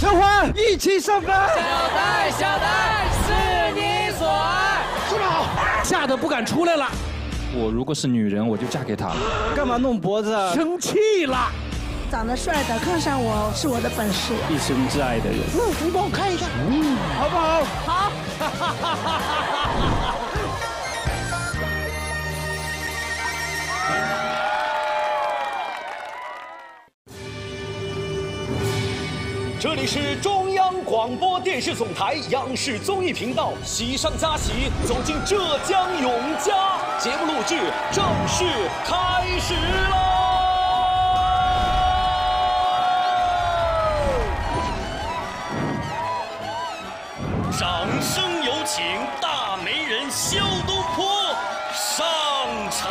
陈欢，一起上班。 小戴，是你所爱。 住手！ 吓得不敢出来了。我如果是女人，我就嫁给他了。 干嘛弄脖子？ 生气了。 长得帅的看上我是我的本事。 一生挚爱的人。 你帮我看一下， 好不好？ 好。 这里是中央广播电视总台央视综艺频道《喜上加喜》，走进浙江永嘉，节目录制正式开始喽！掌声有请大媒人肖东坡上场。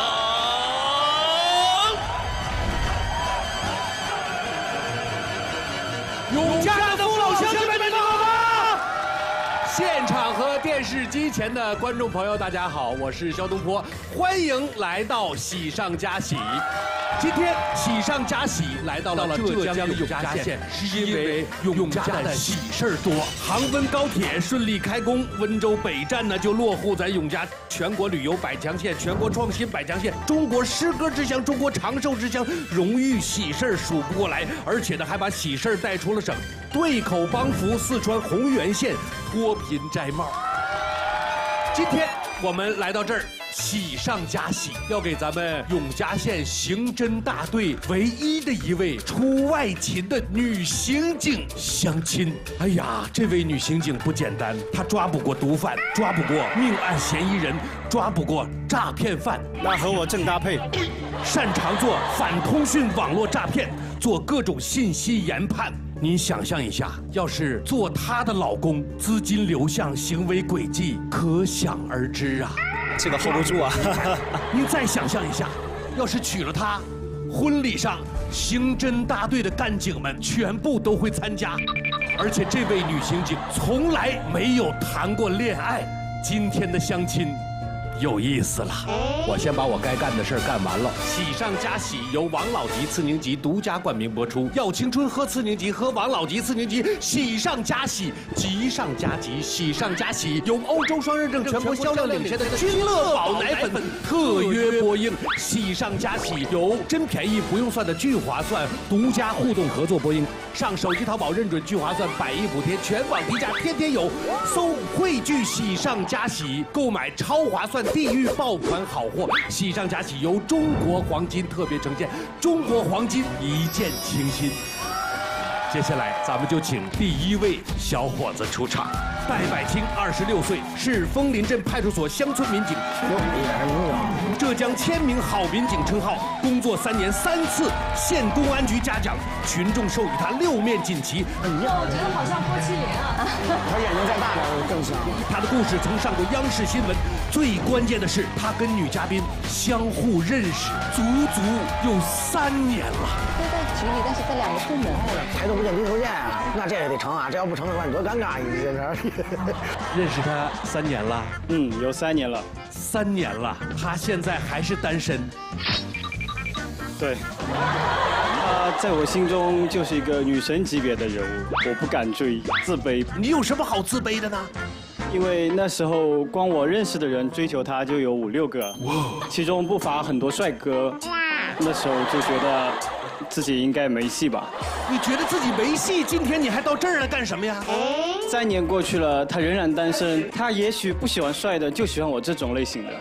永嘉的父老乡亲们，你们好吗？现场和电视机前的观众朋友，大家好，我是肖东坡，欢迎来到喜上加喜。今天喜上加喜来到了浙江永嘉县，是因为永嘉的喜事儿多。杭温高铁顺利开工，温州北站呢就落户在永嘉。全国旅游百强县、全国创新百强县、中国诗歌之乡、中国长寿之乡，荣誉喜事儿数不过来，而且呢还把喜事儿带出了省。对口帮扶四川洪源县脱贫摘帽。今天我们来到这儿。喜上加喜，要给咱们永嘉县刑侦大队唯一的一位出外勤的女刑警相亲。哎呀，这位女刑警不简单，她抓捕过毒贩，抓捕过命案嫌疑人，抓捕过诈骗犯。 那和我正搭配， 擅长做反通讯网络诈骗，做各种信息研判。您想象一下，要是做她的老公，资金流向、行为轨迹，可想而知啊。 这个 hold 不住啊！ 您再想象一下，要是娶了她，婚礼上刑侦大队的干警们全部都会参加，而且这位女刑警从来没有谈过恋爱。今天的相亲有意思了，我先把我该干的事儿干完了。喜上加喜由王老吉次宁吉独家冠名播出，要青春喝次宁吉，喝王老吉次宁吉，喜上加喜，吉上加吉，喜上加喜。由欧洲双认证、全国销量领先的君乐宝奶粉特约播映，喜上加喜由真便宜不用算的聚划算独家互动合作播映。上手机淘宝认准聚划算，100亿补贴，全网低价，天天有。搜汇聚喜上加喜，购买超划算地域爆款好货。喜上加喜由中国黄金特别呈现，中国黄金一见倾心。接下来咱们就请第一位小伙子出场。戴百清，26岁，是枫林镇派出所乡村民警，浙江千名好民警称号，工作3年3次县公安局嘉奖，群众授予他6面锦旗。 我觉得好像郭麒麟啊， 他眼睛再大点更像。 他的故事曾上过央视新闻，最关键的是他跟女嘉宾相互认识，足足有3年了。 都在局里，但是这2个部门抬头不见低头见啊，那这也得成啊！这要不成的话，你多尴尬一件事。 认识他3年了， 有3年了 ，3年了，他现在还是单身。 对，她在我心中就是一个女神级别的人物，我不敢追，自卑。 你有什么好自卑的呢？ 因为那时候光我认识的人追求她就有5、6个，其中不乏很多帅哥。那时候就觉得自己应该没戏吧。 你觉得自己没戏？今天你还到这儿来干什么呀 ？3年过去了，他仍然单身。他也许不喜欢帅的，就喜欢我这种类型的。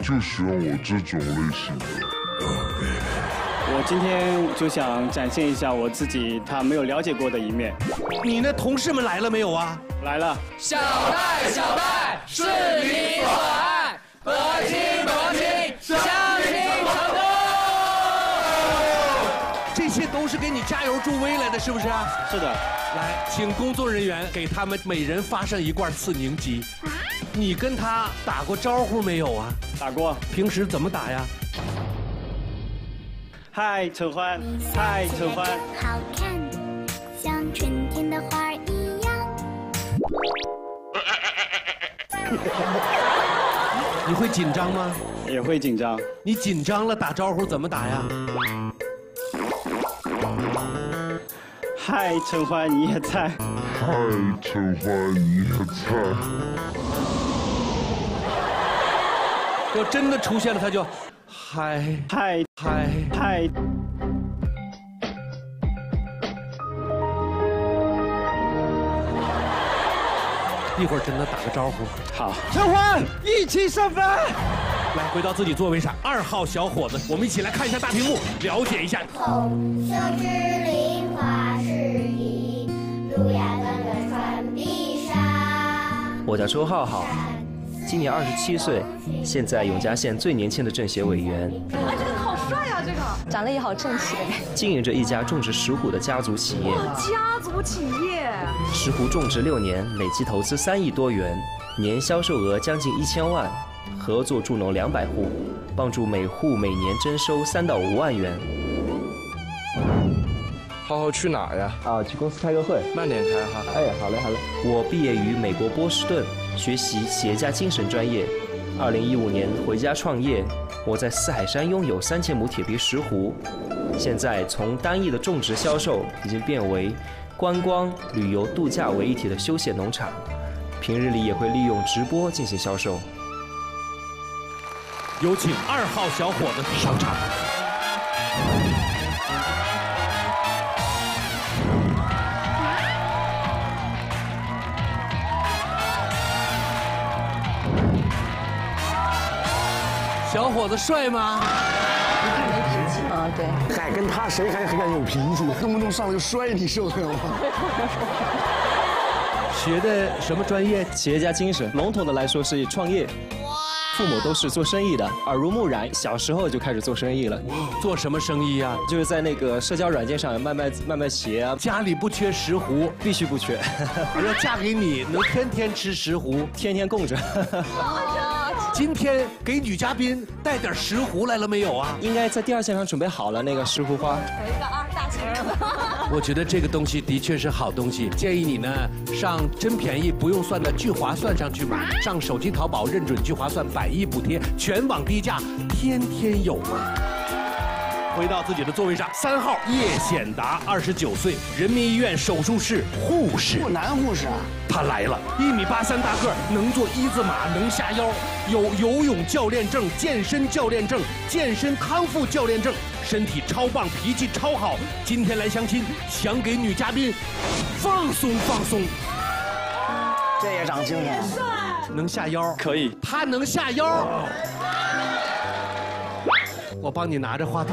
我今天就想展现一下我自己他没有了解过的一面。 你那同事们来了没有啊？ 来了。 小戴，是你所爱，多情，相亲成功。 这些都是给你加油助威来的，是不是啊？ 是的。 来，请工作人员给他们每人发上1罐次宁吉。你跟他打过招呼没有啊？ 打过。 平时怎么打呀？ 嗨，陈欢。嗨，陈欢。 好看，像春天的花一样。 你会紧张吗？ 也会紧张。 你紧张了打招呼怎么打呀？ 嗨，陈欢你也在。 嗨，陈欢你也在。 要真的出现了，他就嗨嗨嗨嗨。 一会儿真的打个招呼。 好， 陈欢，一起上班。 来，回到自己座位上。2号小伙子，我们一起来看一下大屏幕，了解一下。 红袖之林花适宜，路亚短短穿碧纱。 我叫周浩浩，今年27岁，现在永嘉县最年轻的政协委员。 哎，这个好帅啊！这个长得也好正气。 经营着一家种植石斛的家族企业。 家族企业。 石斛种植6年，累计投资3亿多元，年销售额将近1000万，合作助农200户，帮助每户每年征收3到5万元。 浩浩去哪呀？ 去公司开个会。 慢点开哈。 哎，好嘞好嘞。我毕业于美国波士顿，学习企业家精神专业。2015年回家创业，我在四海山拥有3000亩铁皮石斛，现在从单一的种植销售已经变为观光、旅游、度假为一体的休闲农场，平日里也会利用直播进行销售。 有请2号小伙子上场。小伙子帅吗？ 没脾气啊，对。 还跟他谁还敢有脾气？动不动上来就摔你，受得了吗？ 学的什么专业？ 企业家精神，笼统的来说是创业。父母都是做生意的，耳濡目染，小时候就开始做生意了。 做什么生意呀？ 就是在那个社交软件上卖鞋啊。 家里不缺石斛， 必须不缺。 要嫁给你，能天天吃石斛， 天天供着。 今天给女嘉宾带点石斛来了没有啊？ 应该在第2现场准备好了那个石斛花。 有一个大型的。 我觉得这个东西的确是好东西，建议你呢上真便宜不用算的聚划算上去买，上手机淘宝认准聚划算100亿补贴，全网低价，天天有啊！回到自己的座位上，3号叶显达，29岁，人民医院手术室护士， 男护士啊。 他来了，1.83米大个，能做1字马，能下腰，有游泳教练证、健身教练证、健身康复教练证，身体超棒，脾气超好。今天来相亲，想给女嘉宾放松放松。 这也长精神。 能下腰？ 可以。 他能下腰。我帮你拿着话筒。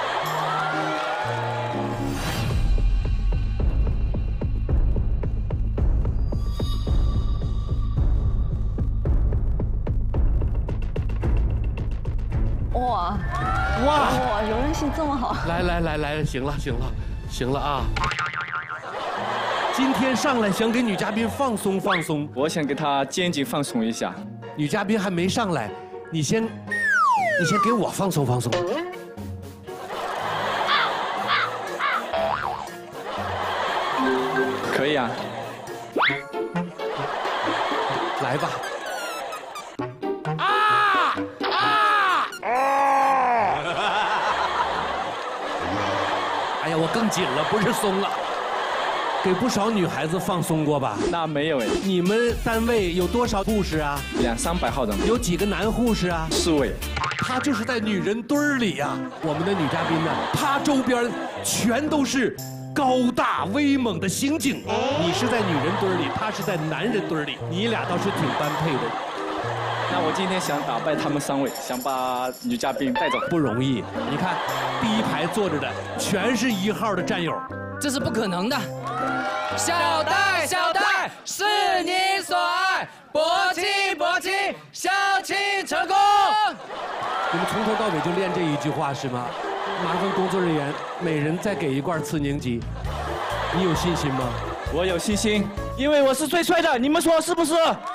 哇，柔韧性这么好。 来，行了啊！今天上来想给女嘉宾放松放松， 我想给她肩颈放松一下。 女嘉宾还没上来，你先给我放松放松。 可以啊。 来吧。哎呀，我更紧了，不是松了。给不少女孩子放松过吧？ 那没有哎。 你们单位有多少护士啊 ？200-300号的。 有几个男护士啊 ？4位。 他就是在女人堆儿里呀。我们的女嘉宾呢，她周边全都是高大威猛的刑警。你是在女人堆儿里，他是在男人堆儿里，你俩倒是挺般配的。 那我今天想打败他们3位，想把女嘉宾带走， 不容易。你看，第一排坐着的全是1号的战友， 这是不可能的。小戴，是你所爱，搏击，小青成功。 你们从头到尾就练这一句话是吗？麻烦工作人员每人再给1罐次宁吉。你有信心吗？ 我有信心，因为我是最帅的，你们说是不是？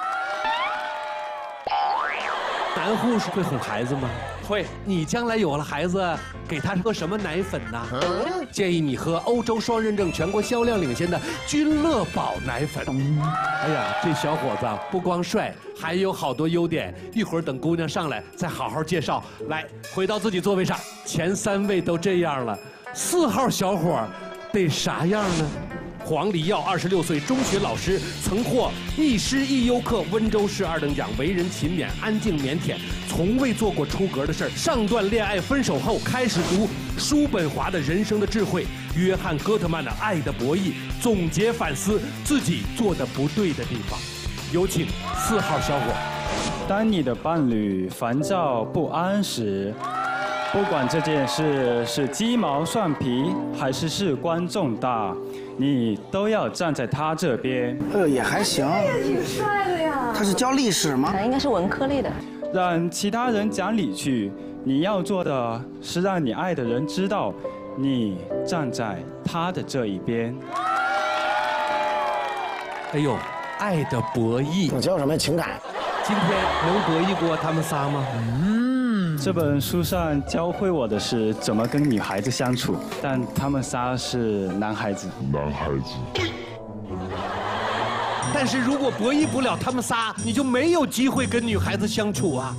男护士会哄孩子吗？ 会。 你将来有了孩子，给他喝什么奶粉呢？建议你喝欧洲双认证、全国销量领先的君乐宝奶粉。哎呀，这小伙子不光帅，还有好多优点。一会儿等姑娘上来再好好介绍。来，回到自己座位上，前3位都这样了，4号小伙得啥样呢？黄黎耀26岁，中学老师，曾获亦师亦优课温州市2等奖，为人勤勉、安静、腼腆，从未做过出格的事儿。上段恋爱分手后，开始读叔本华的人生的智慧，约翰戈特曼的《爱的博弈》，总结反思自己做的不对的地方。有请4号小伙。 当你的伴侣烦躁不安时，不管这件事是鸡毛蒜皮还是事关重大，你都要站在他这边。 也还行。 挺帅的呀。 他是教历史吗？ 应该是文科类的。 让其他人讲理去，你要做的是让你爱的人知道，你站在他的这一边。 哎呦，爱的博弈， 这叫什么情感？ 今天能博弈过他们仨吗？ 这本书上教会我的是怎么跟女孩子相处，但他们仨是男孩子。 但是如果博弈不了他们仨，你就没有机会跟女孩子相处啊。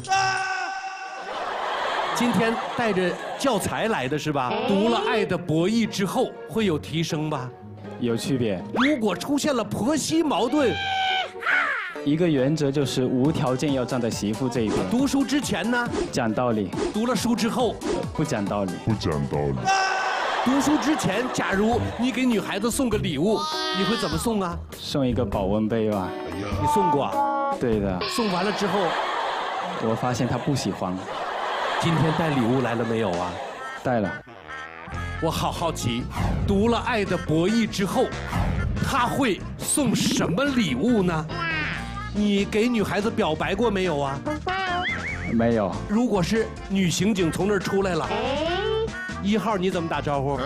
今天带着教材来的是吧？读了《爱的博弈》之后会有提升吧？ 有区别。 如果出现了婆媳矛盾， 一个原则就是无条件要站在媳妇这一边。 读书之前呢， 讲道理； 读了书之后， 不讲道理。 读书之前，假如你给女孩子送个礼物，你会怎么送啊？ 送一个保温杯吧。 你送过啊？ 对的。 送完了之后， 我发现她不喜欢。 今天带礼物来了没有啊？ 带了。 我好好奇，读了《爱的博弈》之后，他会送什么礼物呢？你给女孩子表白过没有啊？ 没有。 如果是女刑警从那儿出来了，1号你怎么打招呼？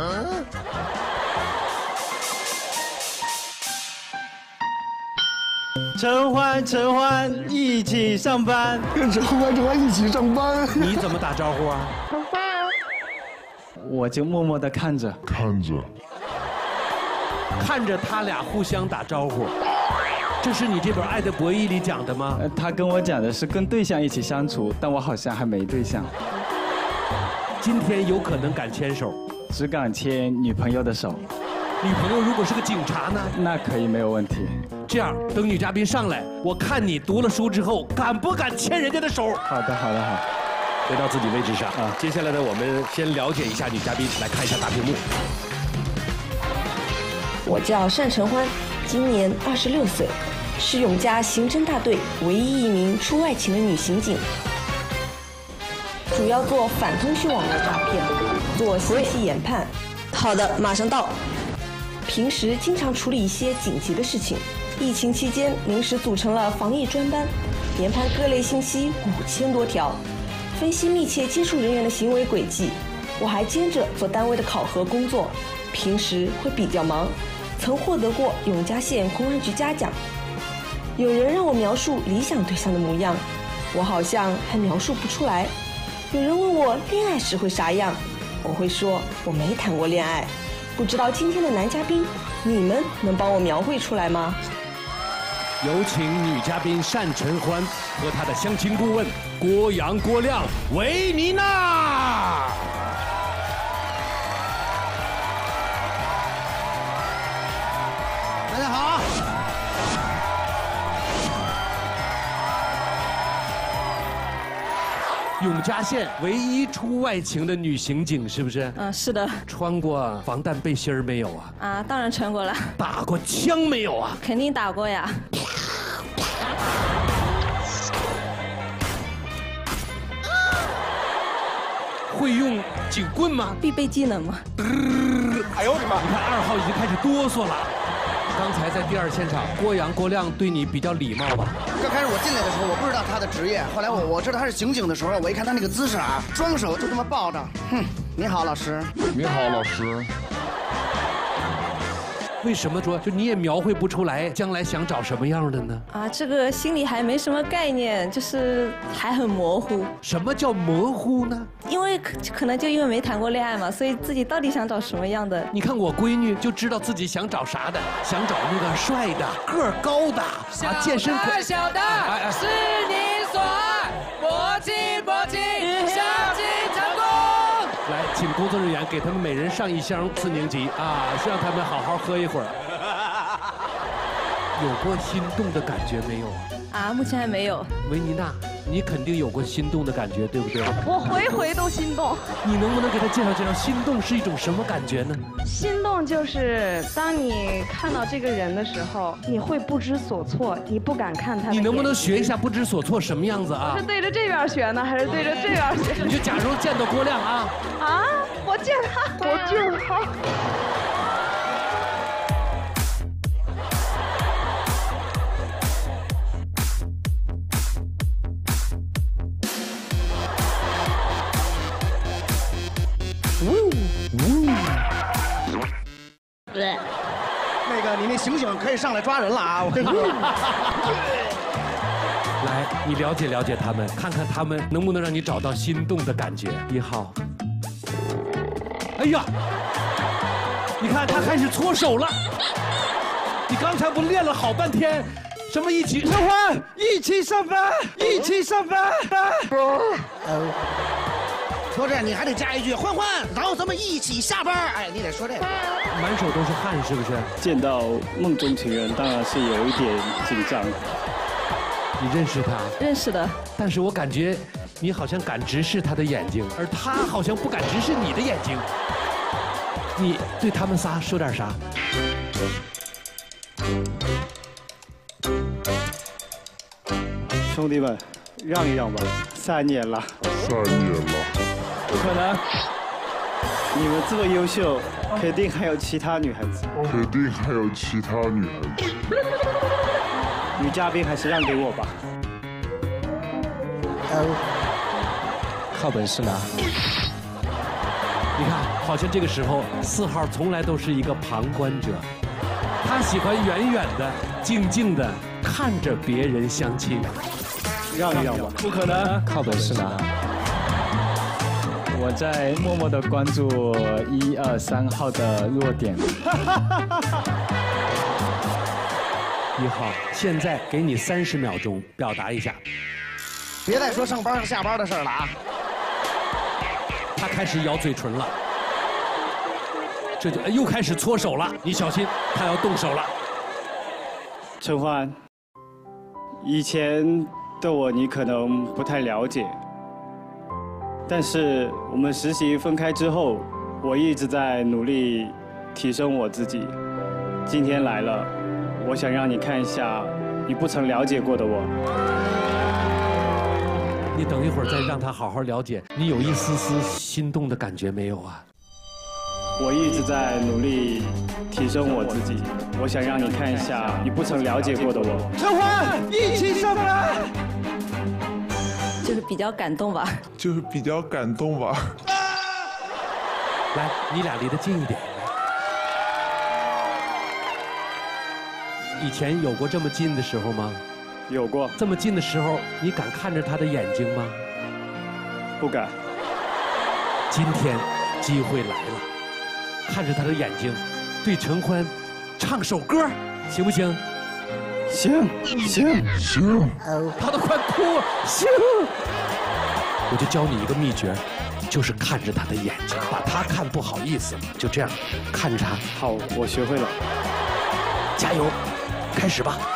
陈欢，一起上班。 跟陈欢一起上班。 你怎么打招呼啊？ 我就默默地看着他俩互相打招呼。这是你这本《爱的博弈》里讲的吗？ 他跟我讲的是跟对象一起相处，但我好像还没对象。 今天有可能敢牵手， 只敢牵女朋友的手。 女朋友如果是个警察呢？ 那可以，没有问题。 这样，等女嘉宾上来，我看你读了书之后，敢不敢牵人家的手？ 好的。 回到自己位置上啊。接下来呢，我们先了解一下女嘉宾，来看一下大屏幕。 我叫单陈欢，今年26岁，是永嘉刑侦大队唯一一名出外勤的女刑警，主要做反通讯网络诈骗，做信息研判。好的，马上到。平时经常处理一些紧急的事情，疫情期间临时组成了防疫专班，研判各类信息5000多条，分析密切接触人员的行为轨迹。我还兼着做单位的考核工作，平时会比较忙，曾获得过永嘉县公安局嘉奖。有人让我描述理想对象的模样，我好像还描述不出来。有人问我恋爱时会啥样，我会说我没谈过恋爱。不知道今天的男嘉宾，你们能帮我描绘出来吗？ 有请女嘉宾单陈欢和她的相亲顾问郭亮、维尼娜。 大家好。 永嘉县唯一出外勤的女刑警是不是？ 是的。 穿过防弹背心没有啊？ 当然穿过了。 打过枪没有啊？ 肯定打过呀。 会用警棍吗？ 必备技能吗？ 哎呦我的妈！你看2号已经开始哆嗦了。刚才在第2现场，郭亮对你比较礼貌吧？ 刚开始我进来的时候，我不知道他的职业，后来我知道他是刑警的时候，我一看他那个姿势啊，双手就这么抱着，你好，老师。 你好，老师。 为什么说就你也描绘不出来将来想找什么样的呢？ 这个心里还没什么概念，就是还很模糊。 什么叫模糊呢？ 因为可能就因为没谈过恋爱嘛，所以自己到底想找什么样的？ 你看我闺女就知道自己想找啥的，想找那个帅的、个儿高的健身款。 小戴，是你所爱，搏击，相机成功。 来，请工工作人员给他们每人上1箱4宁吉啊，让他们好好喝一会儿。有过心动的感觉没有啊？ 啊，目前还没有。 维妮娜，你肯定有过心动的感觉，对不对？ 我回回都心动。 你能不能给他介绍介绍，心动是一种什么感觉呢？ 心动就是当你看到这个人的时候，你会不知所措，你不敢看他。 你能不能学一下不知所措什么样子啊？ 是对着这边学呢，还是对着这边学？ 你就假如见到郭亮啊。 啊，我见他，我见他。 那个，你那刑警可以上来抓人了啊！我跟你说。 来，你了解了解他们，看看他们能不能让你找到心动的感觉。1号。哎呀，你看他开始搓手了。你刚才不练了好半天，什么一起？ 陈欢，一起上班，一起上班。 说这你还得加一句欢欢，然后咱们一起下班。哎，你得说这个。 满手都是汗，是不是？ 见到梦中情人，当然是有一点紧张。 你认识他？ 认识的。 但是我感觉你好像敢直视他的眼睛，而他好像不敢直视你的眼睛。你对他们仨说点啥？ 兄弟们，让一让吧，3年了。 3年了。 不可能，你们这么优秀，肯定还有其他女孩子。 肯定还有其他女孩子。 女嘉宾还是让给我吧。 靠本事拿。 你看，好像这个时候4号从来都是一个旁观者，他喜欢远远的、静静的看着别人相亲。 让一让吧。不可能， 靠本事拿。 我在默默的关注1、2、3号的弱点。 1号，现在给你30秒钟表达一下。 别再说上班和下班的事儿了啊！ 他开始咬嘴唇了，这就又开始搓手了，你小心，他要动手了。 陈欢，以前的我你可能不太了解。但是我们实习分开之后，我一直在努力提升我自己。今天来了，我想让你看一下你不曾了解过的我。 你等一会儿再让他好好了解，你有一丝丝心动的感觉没有啊？ 我一直在努力提升我自己，我想让你看一下你不曾了解过的我。陈欢，一起上班。 就是比较感动吧。 就是比较感动吧。 来，你俩离得近一点。以前有过这么近的时候吗？ 有过。 这么近的时候，你敢看着他的眼睛吗？ 不敢。 今天机会来了，看着他的眼睛，对陈欢唱首歌，行不行？ 行。 他都快哭了。行。我就教你一个秘诀，就是看着他的眼睛，把他看不好意思，就这样看着他。 好，我学会了。 加油，开始吧。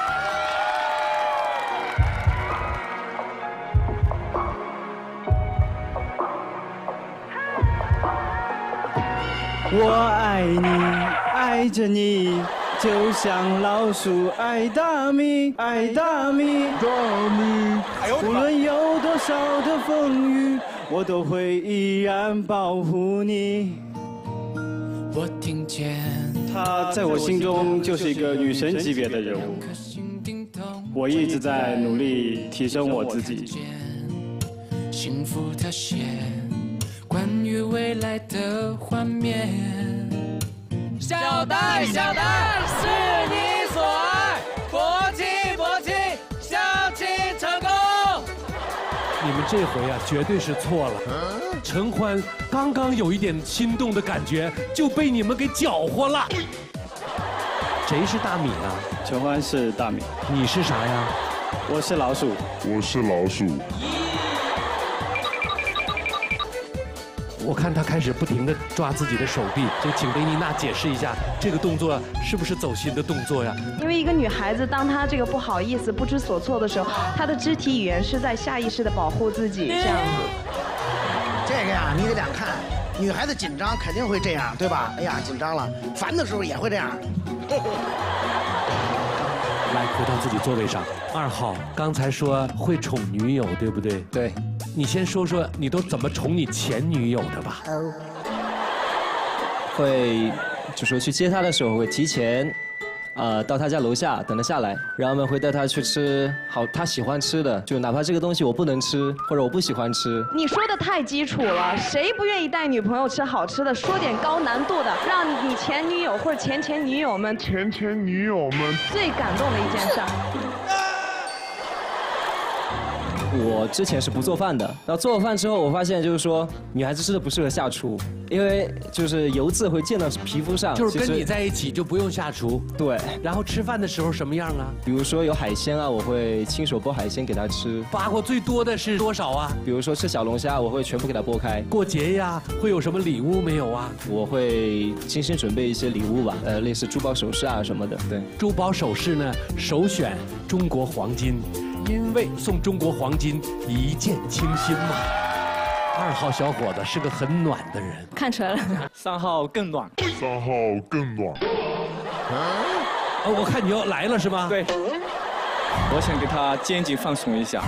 我爱你，爱着你，就像老鼠爱大米，爱大米。无论有多少的风雨，我都会依然保护你。 我听见她在我心中就是一个女神级别的人物，我一直在努力提升我自己。 幸福特写关于未来的画面。小戴，小戴，是你所爱，勃起，勃起，相亲成功。 你们这回啊，绝对是错了。陈欢刚刚有一点心动的感觉，就被你们给搅和了。谁是大米啊？ 陈欢是大米。 你是啥呀？ 我是老鼠。 我是老鼠。 我看他开始不停地抓自己的手臂，就请雷妮娜解释一下这个动作是不是走心的动作呀？ 因为一个女孩子，当她这个不好意思、不知所措的时候，她的肢体语言是在下意识的保护自己，这样子。 这个呀，你得两看。女孩子紧张肯定会这样，对吧？哎呀，紧张了，烦的时候也会这样。 来，回到自己座位上。2号，刚才说会宠女友，对不对？ 对。 你先说说你都怎么宠你前女友的吧。 会，就说去接她的时候会提前，到她家楼下等她下来，然后我们会带她去吃好她喜欢吃的，就哪怕这个东西我不能吃或者我不喜欢吃。 你说的太基础了，谁不愿意带女朋友吃好吃的？说点高难度的，让你前女友或者前女友们最感动的一件事儿。 我之前是不做饭的，然后做了饭之后，我发现就是说，女孩子真的不适合下厨，因为就是油渍会溅到皮肤上。 就是跟你在一起就不用下厨。 对。 然后吃饭的时候什么样啊？ 比如说有海鲜啊，我会亲手剥海鲜给她吃。 扒过最多的是多少啊？ 比如说吃小龙虾，我会全部给她剥开。 过节呀，会有什么礼物没有啊？ 我会精心准备一些礼物吧，类似珠宝首饰啊什么的。对。 珠宝首饰呢，首选中国黄金。因为送中国黄金一见倾心嘛。2号小伙子是个很暖的人， 看出来了。 3号更暖。 我看你要来了是吗？ 对。我想给他肩颈放松一下。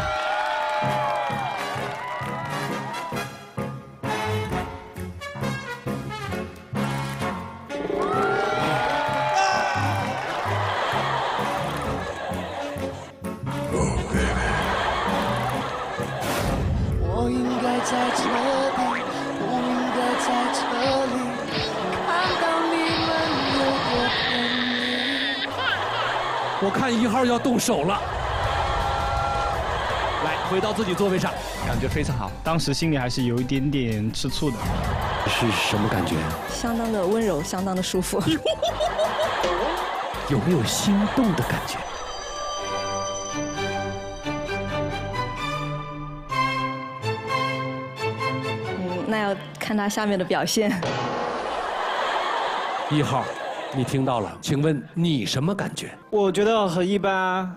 在这里，我应该在这里，看到你们有多甜蜜。 我看1号要动手了，来，回到自己座位上， 感觉非常好。当时心里还是有一点点吃醋的。 是什么感觉？ 相当的温柔，相当的舒服。 有没有心动的感觉？ 那要看他下面的表现。 1号，你听到了？请问你什么感觉？ 我觉得很一般。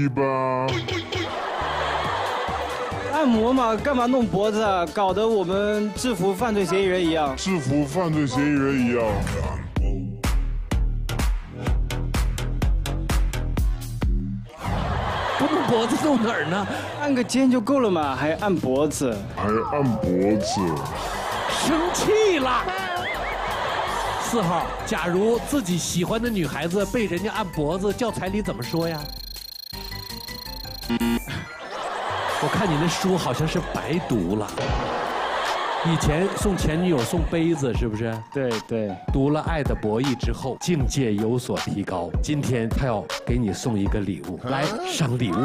按摩嘛，干嘛弄脖子啊？搞得我们制服犯罪嫌疑人一样。 不弄脖子弄哪儿呢？ 按个肩就够了嘛，还按脖子。 生气了。4号，假如自己喜欢的女孩子被人家按脖子，教材里怎么说呀？我看你那书好像是白读了。以前送前女友送杯子是不是？ 对对。 读了《爱的博弈》之后，境界有所提高。今天他要给你送一个礼物，来上礼物。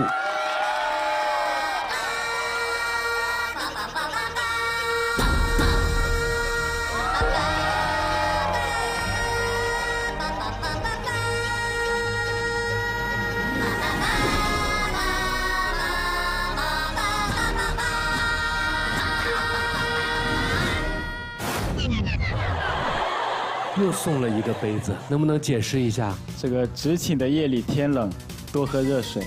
又送了一个杯子，能不能解释一下？ 这个执勤的夜里天冷，多喝热水。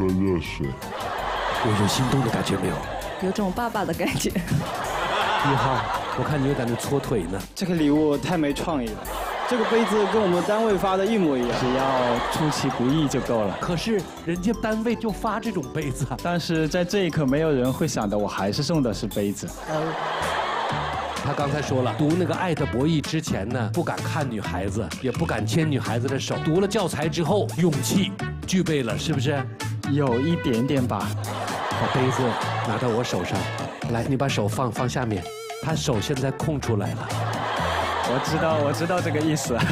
有心动的感觉没有？ 有种爸爸的感觉。 1号，我看你又在那搓腿呢。 这个礼物太没创意了。这个杯子跟我们单位发的一模一样，只要出其不意就够了。 可是人家单位就发这种杯子， 但是在这一刻没有人会想的，我还是送的是杯子。 他刚才说了，读那个《爱的博弈》之前呢，不敢看女孩子，也不敢牵女孩子的手。读了教材之后，勇气具备了，是不是？ 有一点点吧。 把杯子拿到我手上，来，你把手放下面。他手现在空出来了。 我知道这个意思。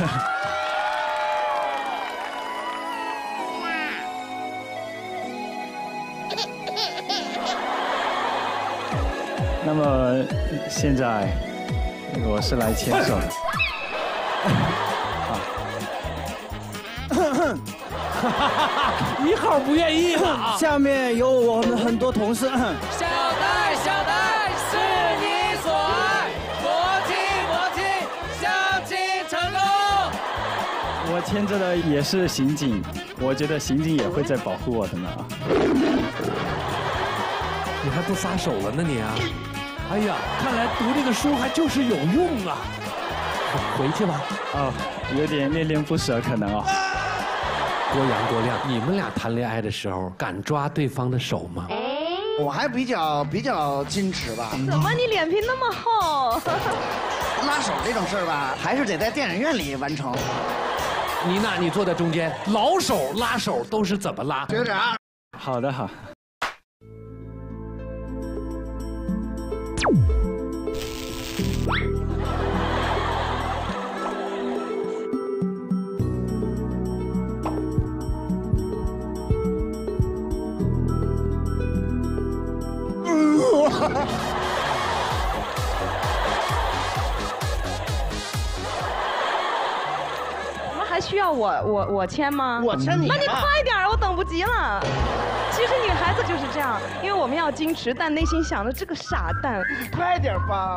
那么现在我是来牵手的。 好。1号不愿意了。 下面有我们很多同事。 小戴，是你所爱。 我牵着的也是刑警，我觉得刑警也会在保护我的呢。 你还不撒手了呢你啊！哎呀，看来读这个书还就是有用啊！回去吧。 哦，有点恋恋不舍可能哦。 郭阳、郭亮，你们俩谈恋爱的时候敢抓对方的手吗？ 我还比较矜持吧。 怎么你脸皮那么厚？ 拉手这种事儿吧，还是得在电影院里完成。 妮娜，你坐在中间，老手拉手都是怎么拉？ 学长。 好的，好。 还需要我牵吗？ 我牵你。 那你快点，我等不及了。其实女孩子就是这样，因为我们要矜持，但内心想着这个傻蛋。 快点吧。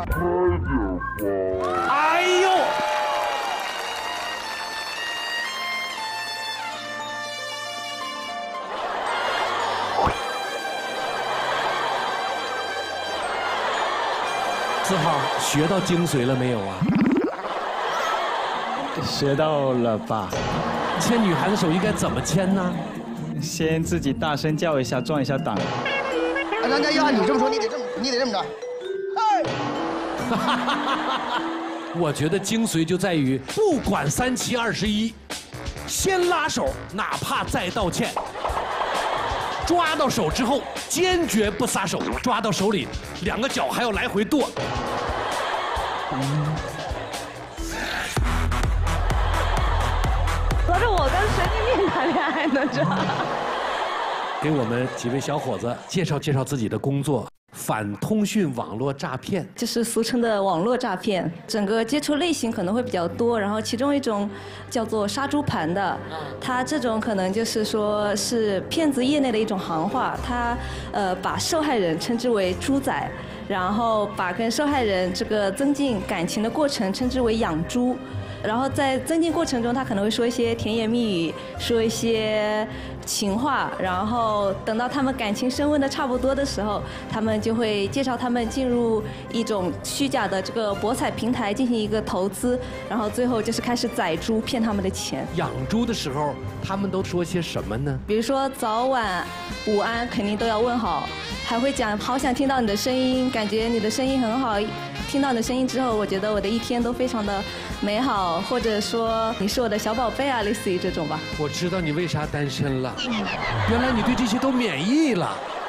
哎呦！4号学到精髓了没有啊？ 学到了吧？ 牵女孩子手应该怎么牵呢？ 先自己大声叫一下，壮一下胆。 人家要按你这么说，你得这么着。 我觉得精髓就在于不管3七21，先拉手，哪怕再道歉。抓到手之后，坚决不撒手，抓到手里，2个脚还要来回跺。 合着我跟神经病谈恋爱呢？这。 给我们几位小伙子介绍介绍自己的工作。反通讯网络诈骗， 就是俗称的网络诈骗，整个接触类型可能会比较多，然后其中一种叫做杀猪盘的，它这种可能就是说是骗子业内的一种行话，它把受害人称之为猪仔，然后把跟受害人这个增进感情的过程称之为养猪。然后在增进过程中，他可能会说一些甜言蜜语，说一些情话，然后等到他们感情升温的差不多的时候，他们就会介绍他们进入一种虚假的这个博彩平台进行一个投资，然后最后就是开始宰猪骗他们的钱。 养猪的时候，他们都说些什么呢？ 比如说早晚午安肯定都要问好，还会讲好想听到你的声音，感觉你的声音很好，听到你的声音之后，我觉得我的一天都非常的美好，或者说你是我的小宝贝啊，类似于这种吧。 我知道你为啥单身了，原来你对这些都免疫了。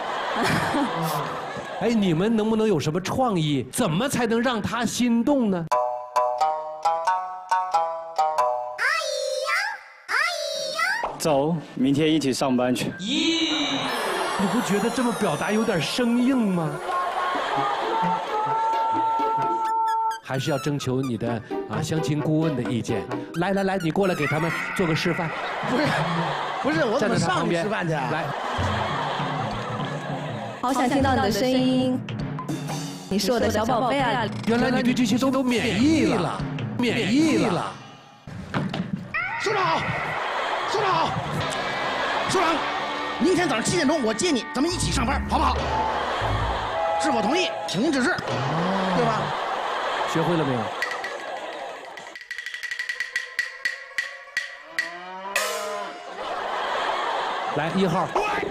哎，你们能不能有什么创意？怎么才能让他心动呢？ 走，明天一起上班去。 咦，你不觉得这么表达有点生硬吗？还是要征求你的相亲顾问的意见。来，你过来给他们做个示范。 不是，我怎么上去示范去？ 来， 好想听到你的声音，你是我的小宝贝啊！ 原来你对这些都免疫了，免疫了。 首长，首长，首长，明天早上7点钟我接你，咱们一起上班，好不好？是否同意？请您指示，对吧？ 学会了没有？来，1号。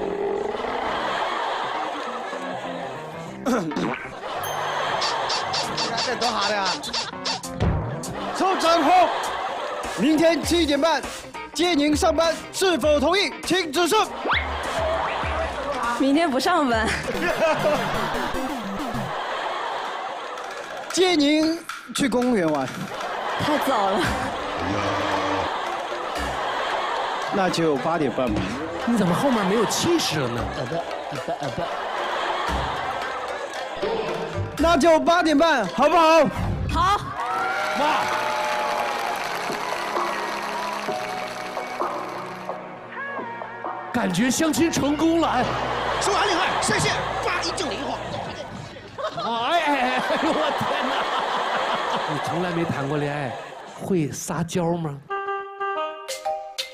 这多好的呀！ 首长好，明天7点半接您上班，是否同意？请指示。 明天不上班。 接您去公园玩。 太早了。 那就8点半吧。 你怎么后面没有气势了呢？ 那就8点半，好不好？ 好。 哇！感觉相亲成功了，哎！ 说完厉害，谢谢，呱一敬礼一晃。 哎，我天哪！你从来没谈过恋爱，会撒娇吗？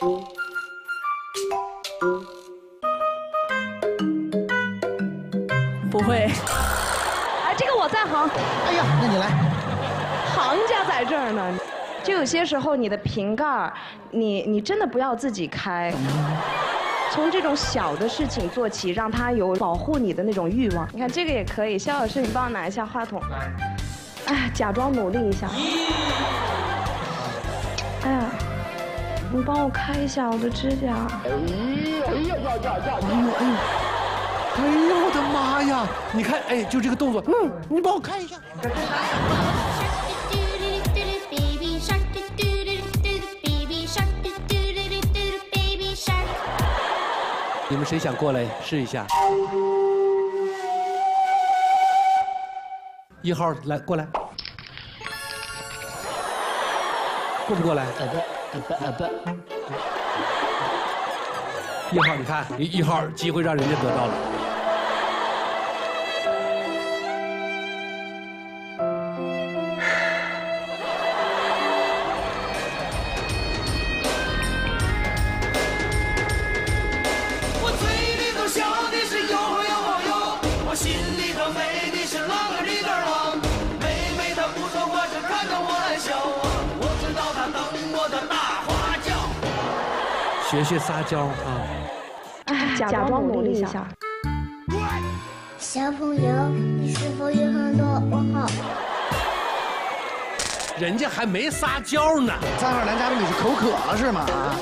不会。 哎，这个我在行。 哎呀，那你来。 行家在这儿呢。就有些时候你的瓶盖，你真的不要自己开。从这种小的事情做起，让他有保护你的那种欲望。你看这个也可以，肖老师，你帮我拿一下话筒。哎，假装努力一下。哎呀，你帮我开一下我的指甲。 哎呦，我的妈呀！你看，哎，就这个动作， 你帮我看一下。 你们谁想过来试一下？1号来过来，过不过来？1号，你看，1号机会让人家得到了。学撒娇啊！ 哎，假装努力一下。 小朋友，你是否有很多问号？ 人家还没撒娇呢。 3号男嘉宾，你是口渴了是吗？啊！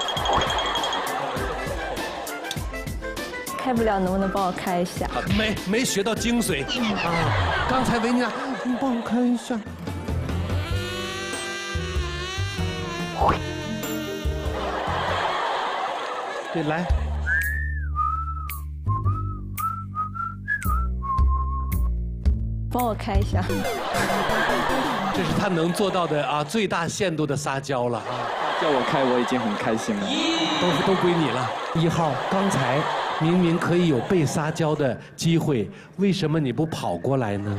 开不了，能不能帮我开一下？ 没学到精髓啊！刚才维尼娅，你帮我开一下。对，来， 帮我开一下。 这是他能做到的啊，最大限度的撒娇了啊！ 叫我开，我已经很开心了。 都归你了。1号，刚才明明可以有被撒娇的机会，为什么你不跑过来呢？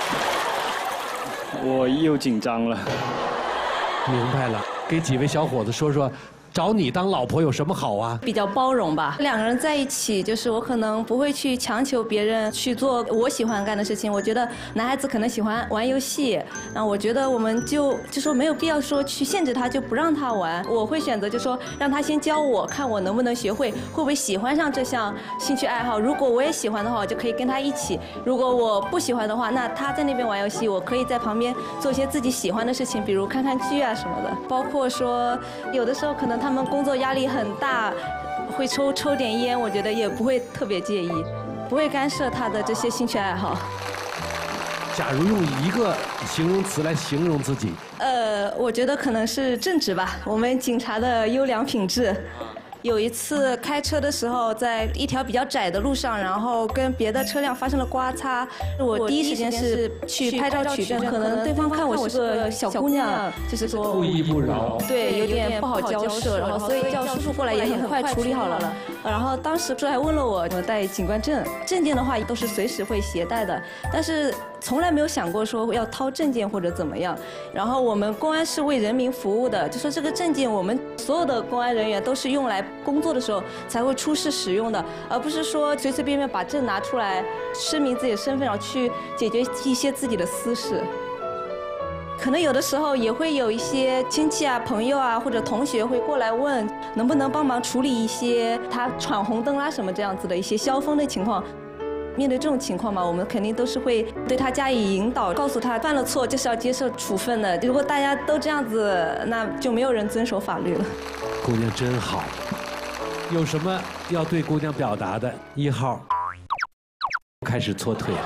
我又紧张了。 明白了，给几位小伙子说说。找你当老婆有什么好啊？ 比较包容吧。2个人在一起，就是我可能不会去强求别人去做我喜欢干的事情。我觉得男孩子可能喜欢玩游戏，那我觉得我们就说没有必要说去限制他，就不让他玩。我会选择就说让他先教我，看我能不能学会，会不会喜欢上这项兴趣爱好。如果我也喜欢的话，我就可以跟他一起；如果我不喜欢的话，那他在那边玩游戏，我可以在旁边做一些自己喜欢的事情，比如看看剧啊什么的。包括说有的时候可能他们工作压力很大，会抽点烟，我觉得也不会特别介意，不会干涉他的这些兴趣爱好。 假如用一个形容词来形容自己， 我觉得可能是正直吧，我们警察的优良品质。有一次开车的时候，在一条比较窄的路上，然后跟别的车辆发生了刮擦。我第一时间是去拍照取证，可能对方看我是个小姑娘，就是说故意不饶， 对，有点不好交涉，然后所以叫叔叔过来也很快处理好了。然后当时还问了我带警官证，证件的话都是随时会携带的，但是从来没有想过说要掏证件或者怎么样。然后我们公安是为人民服务的，就说这个证件我们所有的公安人员都是用来工作的时候才会出示使用的，而不是说随随便便把证拿出来声明自己的身份，然后去解决一些自己的私事。可能有的时候也会有一些亲戚啊、朋友啊或者同学会过来问，能不能帮忙处理一些他闯红灯啦什么这样子的一些消风的情况。面对这种情况嘛，我们肯定都是会对他加以引导，告诉他犯了错就是要接受处分的。如果大家都这样子，那就没有人遵守法律了。 姑娘真好，有什么要对姑娘表达的？1号开始搓腿了。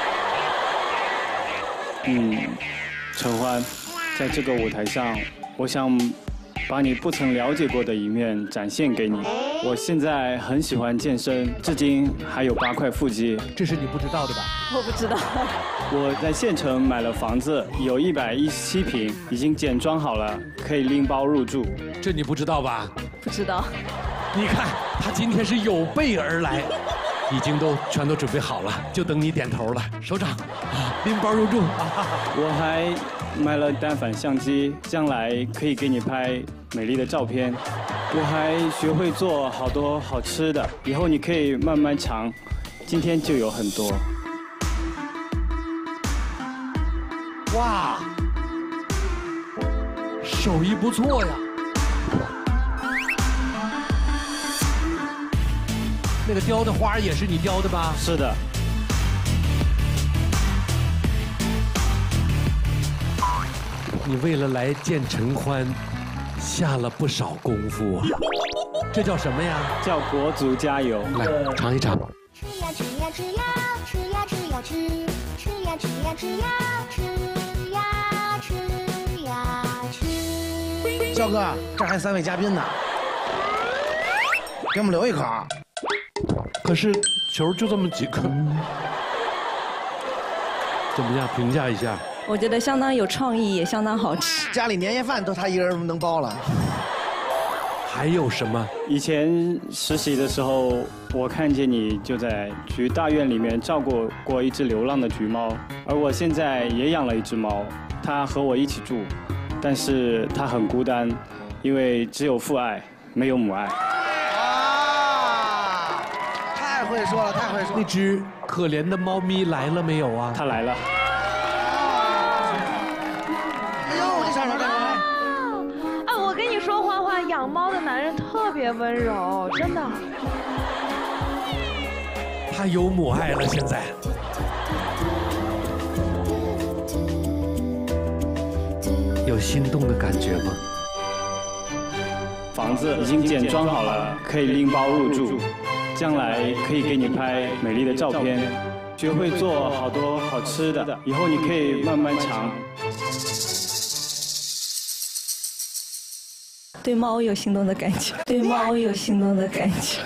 陈欢，在这个舞台上，我想把你不曾了解过的一面展现给你。我现在很喜欢健身，至今还有8块腹肌。 这是你不知道的吧？ 我不知道。 我在县城买了房子，有117平，已经简装好了，可以拎包入住。 这你不知道吧？ 不知道。 你看，他今天是有备而来，已经全都准备好了，就等你点头了。首长，拎包入住。 我还买了单反相机，将来可以给你拍美丽的照片。 我还学会做好多好吃的，以后你可以慢慢尝。今天就有很多。 哇，手艺不错呀。那个雕的花也是你雕的吧？ 是的。 你为了来见陈欢，下了不少功夫啊。这叫什么呀？ 叫国足加油。 来尝一尝。 吃呀吃呀吃呀吃呀吃呀吃，吃呀吃呀吃呀吃呀吃呀吃。 肖哥，这还3位嘉宾呢，给我们留一口。 可是球就这么几颗，怎么样？评价一下。 我觉得相当有创意，也相当好吃。 家里年夜饭都他一个人能包了。 还有什么？ 以前实习的时候，我看见你就在菊大院里面照顾过一只流浪的橘猫，而我现在也养了一只猫，它和我一起住，但是它很孤单，因为只有父爱，没有母爱。 啊！太会说了，太会说了。 那只可怜的猫咪来了没有啊？ 它来了。 养猫的男人特别温柔，真的。 他有母爱了，现在。有心动的感觉吗？ 房子已经简装好了，可以拎包入住，将来可以给你拍美丽的照片，学会做好多好吃的，以后你可以慢慢尝。 对猫有心动的感觉，对猫有心动的感觉。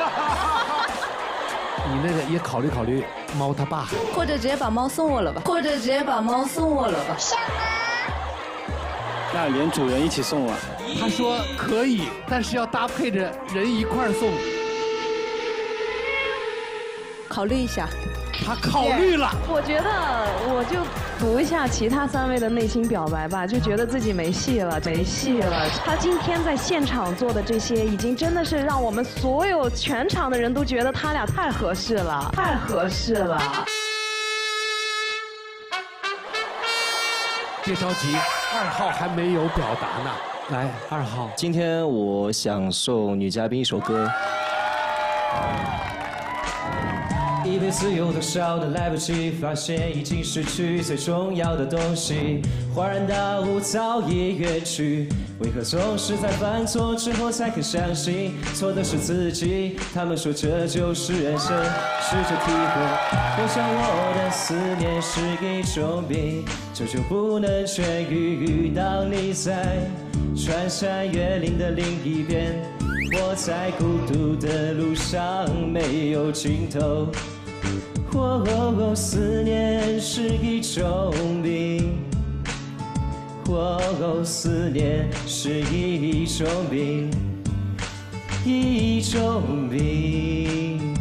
你那个也考虑考虑猫他爸， 或者直接把猫送我了吧，或者直接把猫送我了吧。 那连主人一起送了。 他说可以，但是要搭配着人一块儿送。 考虑一下。 他考虑了。 我觉得我就读一下其他3位的内心表白吧，就觉得自己没戏了，没戏了。他今天在现场做的这些，已经真的是让我们所有全场的人都觉得他俩太合适了，太合适了。 别着急，2号还没有表达呢。来，2号。 今天我想送女嘉宾一首歌。一辈子有多少的来不及，发现已经失去最重要的东西，恍然大悟早已远去，为何总是在犯错之后才肯相信错的是自己？他们说这就是人生，试着体会，我想我的思念是一种病，久久不能痊愈。当你在穿山越岭的另一边，我在孤独的路上没有尽头。哦，思念是一种病。哦，思念是一种病，一种病。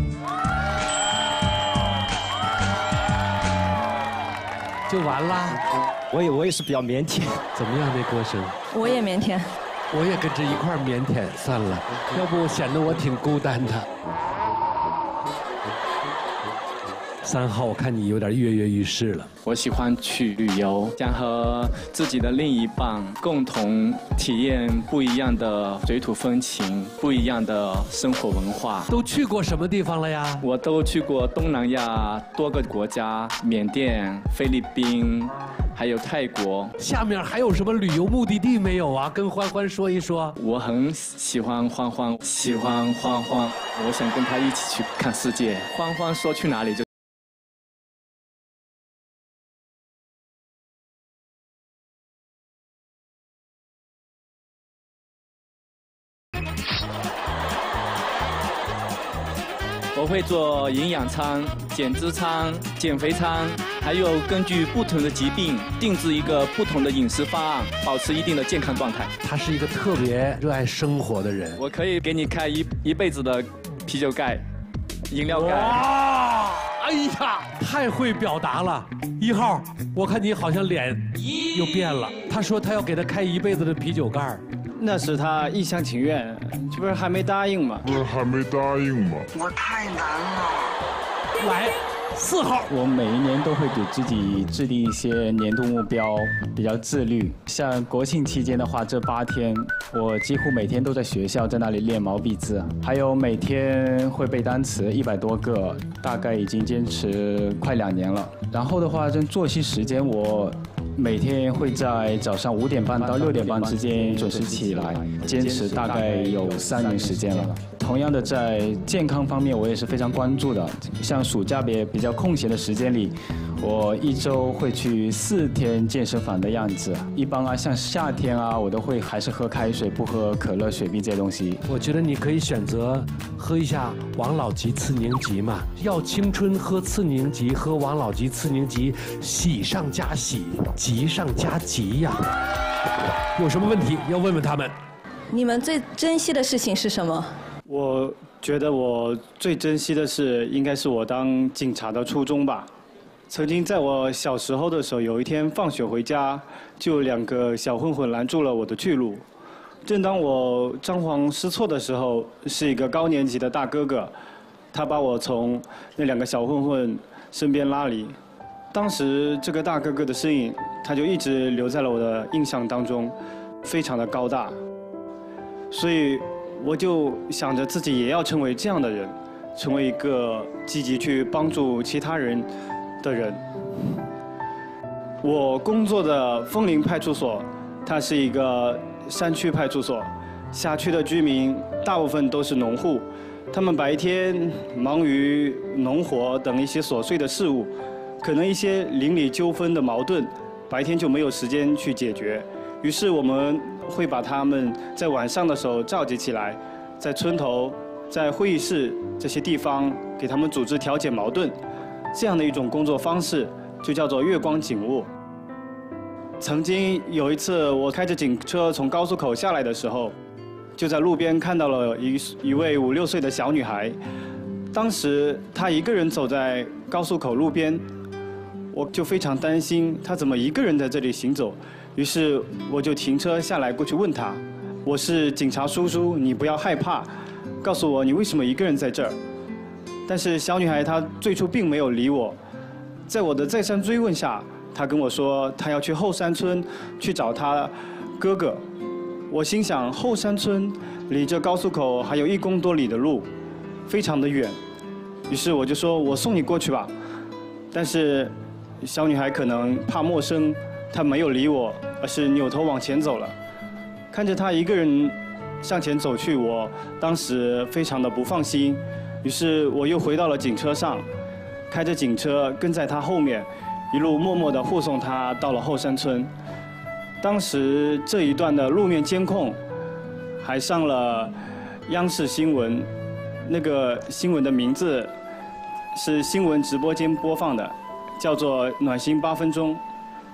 就完啦。 我也是比较腼腆。 怎么样，那歌声？ 我也腼腆。 我也跟着一块腼腆，算了，要不显得我挺孤单的。3号，我看你有点跃跃欲试了。 我喜欢去旅游，想和自己的另一半共同体验不一样的水土风情，不一样的生活文化。 都去过什么地方了呀？ 我都去过东南亚多个国家，缅甸、菲律宾，还有泰国。 下面还有什么旅游目的地没有啊？跟欢欢说一说。 我很喜欢欢欢，喜欢欢欢，我想跟他一起去看世界。欢欢说去哪里就。我会做营养餐、减脂餐、减肥餐，还有根据不同的疾病定制一个不同的饮食方案，保持一定的健康状态。 他是一个特别热爱生活的人。 我可以给你开一辈子的啤酒盖、饮料盖。 哇！哎呀，太会表达了。1号，我看你好像脸又变了。他说他要给他开一辈子的啤酒盖。 那是他一厢情愿，这不是还没答应吗？ 我太难了。 来，4号。 我每一年都会给自己制定一些年度目标，比较自律。像国庆期间的话，这8天我几乎每天都在学校，在那里练毛笔字，还有每天会背单词100多个，大概已经坚持快2年了。然后的话，这作息时间我每天会在早上5点半到6点半之间准时起来，坚持大概有3年时间了。同样的，在健康方面我也是非常关注的，像暑假比较空闲的时间里，我1周会去4天健身房的样子。一般啊，像夏天啊，我都会还是喝开水，不喝可乐、雪碧这些东西。 我觉得你可以选择喝一下王老吉次宁吉嘛，要青春喝次宁吉，喝王老吉次宁吉，喜上加喜，吉上加吉呀。有什么问题要问问他们？ 你们最珍惜的事情是什么？ 我觉得我最珍惜的是，应该是我当警察的初衷吧。曾经在我小时候的时候，有一天放学回家，就2个小混混拦住了我的去路。正当我张皇失措的时候，是一个高年级的大哥哥，他把我从那2个小混混身边拉离。当时这个大哥哥的身影，他就一直留在了我的印象当中，非常的高大。所以我就想着自己也要成为这样的人，成为一个积极去帮助其他人的人。我工作的枫林派出所，它是一个山区派出所，辖区的居民大部分都是农户，他们白天忙于农活等一些琐碎的事务，可能一些邻里纠纷的矛盾，白天就没有时间去解决。于是我们会把他们在晚上的时候召集起来，在村头、在会议室这些地方给他们组织调解矛盾，这样的一种工作方式就叫做月光警务。曾经有一次，我开着警车从高速口下来的时候，就在路边看到了一位5、6岁的小女孩。当时她一个人走在高速口路边，我就非常担心她怎么一个人在这里行走。于是我就停车下来过去问她：“我是警察叔叔，你不要害怕，告诉我你为什么一个人在这儿？”但是小女孩她最初并没有理我，在我的再三追问下，她跟我说她要去后山村去找她哥哥。我心想，后山村离这高速口还有1公多里的路，非常的远。于是我就说：“我送你过去吧。”但是小女孩可能怕陌生，她没有理我，而是扭头往前走了。看着她一个人向前走去，我当时非常的不放心。于是我又回到了警车上，开着警车跟在她后面，一路默默地护送她到了后山村。当时这一段的路面监控还上了央视新闻，那个新闻的名字是新闻直播间播放的，叫做《暖心8分钟》。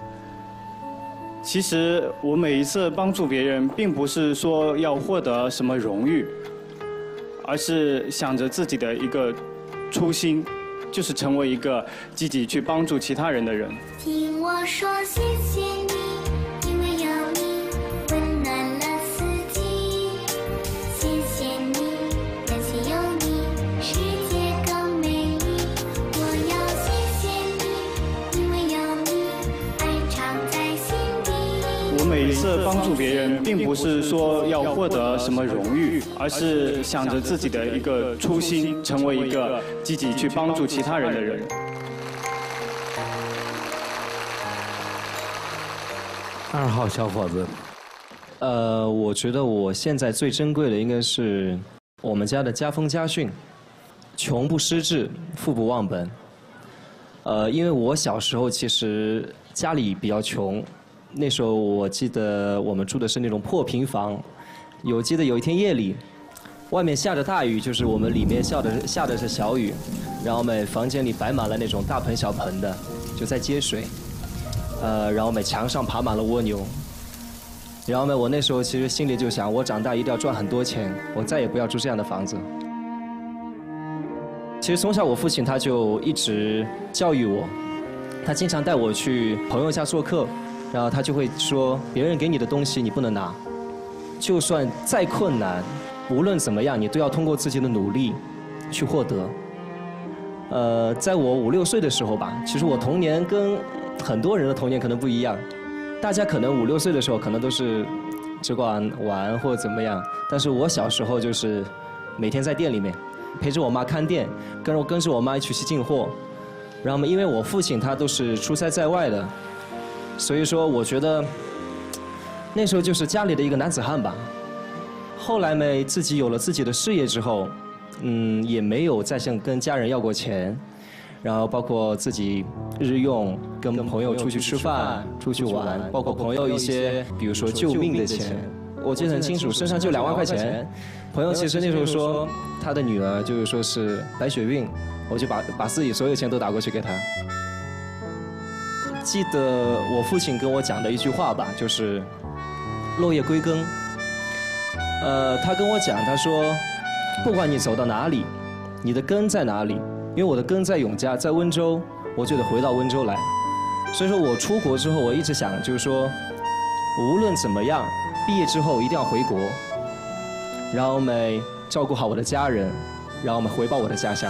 其实我每一次帮助别人，并不是说要获得什么荣誉，而是想着自己的一个初心，就是成为一个积极去帮助其他人的人。 听我说谢谢你，因为有你温暖了四季。谢谢你，感谢有你，世界更美丽。我要谢谢你，因为有你，爱常在心底。 我每一次帮助别人，并不是说要获得什么荣誉，而是想着自己的一个初心，成为一个积极去帮助其他人的人。 2号小伙子， 我觉得我现在最珍贵的应该是我们家的家风家训，穷不失志，富不忘本。因为我小时候其实家里比较穷，那时候我记得我们住的是那种破平房，记得有一天夜里，外面下着大雨，就是我们里面下的是小雨，然后我们房间里摆满了那种大盆小盆的，就在接水。然后我们墙上爬满了蜗牛，然后呢，我那时候其实心里就想，我长大一定要赚很多钱，我再也不要住这样的房子。其实从小我父亲他就一直教育我，他经常带我去朋友家做客，然后他就会说，别人给你的东西你不能拿， 就算再困难，无论怎么样，你都要通过自己的努力去获得。在我5、6岁的时候吧，其实我童年跟很多人的童年可能不一样。大家可能5、6岁的时候可能都是只管玩或者怎么样，但是我小时候就是每天在店里面陪着我妈看店，跟着我妈一起去进货。然后因为我父亲他都是出差在外的，所以说我觉得那时候就是家里的一个男子汉吧。后来自己有了自己的事业之后，也没有再跟家人要过钱，然后包括自己日用跟朋友出去吃饭、出去玩，包括朋友一些比如说救命的钱，我记得很清楚，身上就2万块钱。朋友其实那时候说他的女儿就是说是白血病，我就把自己所有钱都打过去给他。记得我父亲跟我讲的一句话吧，就是落叶归根。他跟我讲，他说不管你走到哪里，你的根在哪里？因为我的根在永嘉，在温州，我就得回到温州来。所以说我出国之后，我一直想就是说，无论怎么样，毕业之后一定要回国，然后照顾好我的家人，然后回报我的家乡。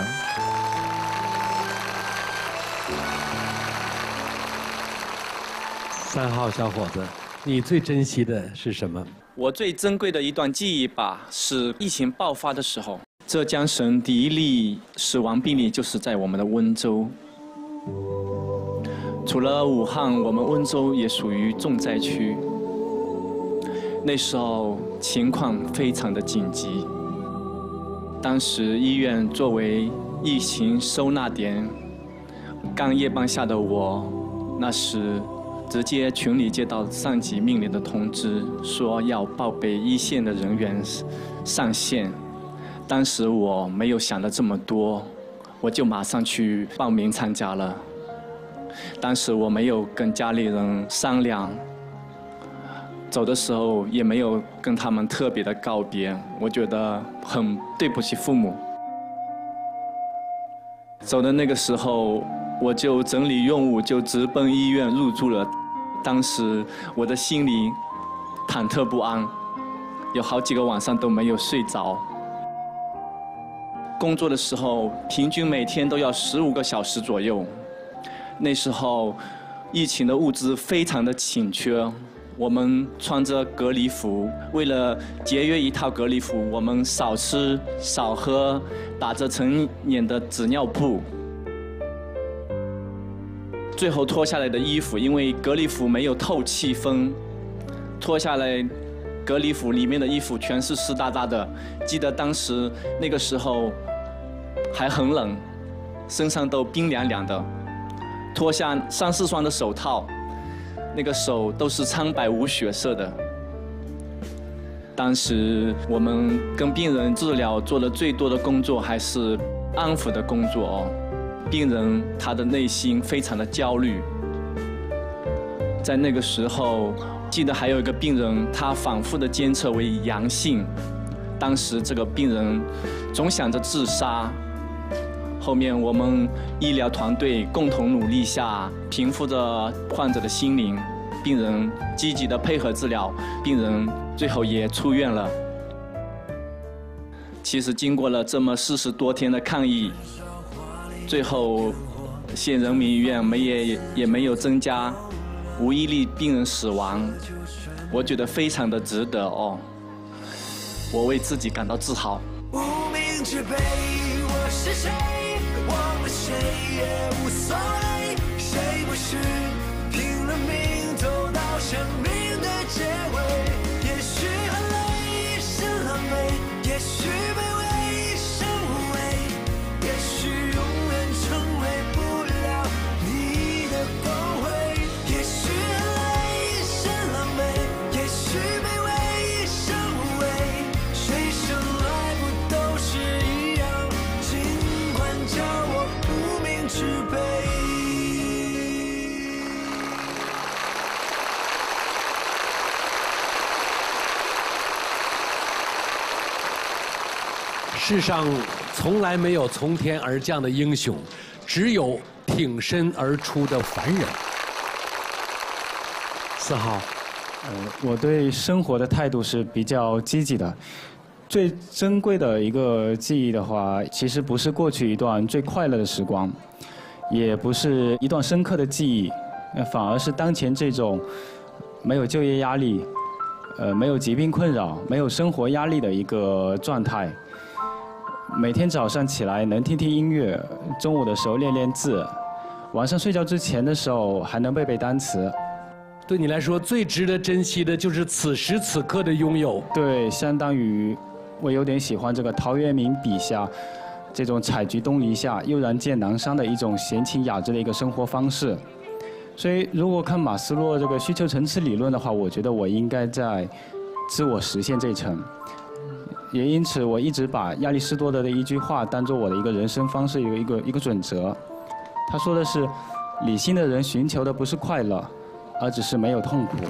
3号小伙子，你最珍惜的是什么？ 我最珍贵的一段记忆吧，是疫情爆发的时候，浙江省第一例死亡病例就是在我们的温州。除了武汉，我们温州也属于重灾区。那时候情况非常的紧急，当时医院作为疫情收纳点，刚夜班下的我，那时直接群里接到上级命令的通知，说要报备一线的人员上线。当时我没有想的这么多，我就马上去报名参加了。当时我没有跟家里人商量，走的时候也没有跟他们特别的告别，我觉得很对不起父母。走的那个时候，我就整理用物，就直奔医院入住了。当时我的心里忐忑不安，有好几个晚上都没有睡着。工作的时候，平均每天都要15个小时左右。那时候，疫情的物资非常的紧缺，我们穿着隔离服，为了节约一套隔离服，我们少吃少喝，打着成年的纸尿布。最后脱下来的衣服，因为隔离服没有透气风，脱下来隔离服里面的衣服全是湿哒哒的。记得当时那个时候还很冷，身上都冰凉凉的。脱下3、4双的手套，那个手都是苍白无血色的。当时我们跟病人治疗做的最多的工作还是安抚的工作哦。病人他的内心非常的焦虑。在那个时候，记得还有一个病人，他反复的监测为阳性。当时这个病人总想着自杀。后面我们医疗团队共同努力下，平复着患者的心灵，病人积极的配合治疗，病人最后也出院了。其实经过了这么40多天的抗疫，最后县人民医院也没有增加无一例病人死亡，我觉得非常的值得哦，我为自己感到自豪。无名之辈，我是谁？忘了谁也无所谓，谁不是拼了命走到生命的结尾？也许很累，是狼狈，也许卑微，是无畏，也许永远成为不了你的光辉。也许很累，是狼狈，也许卑微，是无畏，谁生来不都是一样？尽管叫我无名之辈。 世上从来没有从天而降的英雄，只有挺身而出的凡人。4号， 我对生活的态度是比较积极的。最珍贵的一个记忆的话，其实不是过去一段最快乐的时光，也不是一段深刻的记忆，反而是当前这种没有就业压力、没有疾病困扰、没有生活压力的一个状态。每天早上起来能听听音乐，中午的时候练练字，晚上睡觉之前的时候还能背背单词。 对你来说，最值得珍惜的就是此时此刻的拥有。 对，相当于我有点喜欢这个陶渊明笔下这种采菊东篱下，悠然见南山的一种闲情雅致的一个生活方式。所以，如果看马斯洛这个需求层次理论的话，我觉得我应该在自我实现这一层。也因此，我一直把亚里士多德的一句话当做我的一个人生方式一个准则。他说的是，理性的人寻求的不是快乐，而只是没有痛苦。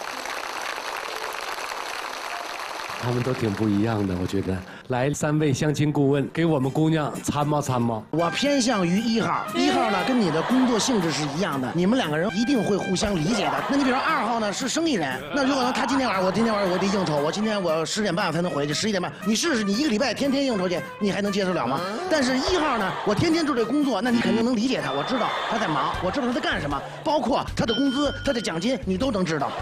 他们都挺不一样的，我觉得。来，3位相亲顾问，给我们姑娘参谋参谋。 我偏向于1号，1号呢跟你的工作性质是一样的，你们2个人一定会互相理解的。那你比如说2号呢是生意人，那如果他今天晚上我得应酬，我今天我10点半才能回去，11点半，你试试你1个礼拜天天应酬去，你还能接受了吗？但是1号呢，我天天做这工作，那你肯定能理解他，我知道他在忙，我知道他在干什么，包括他的工资、他的奖金，你都能知道。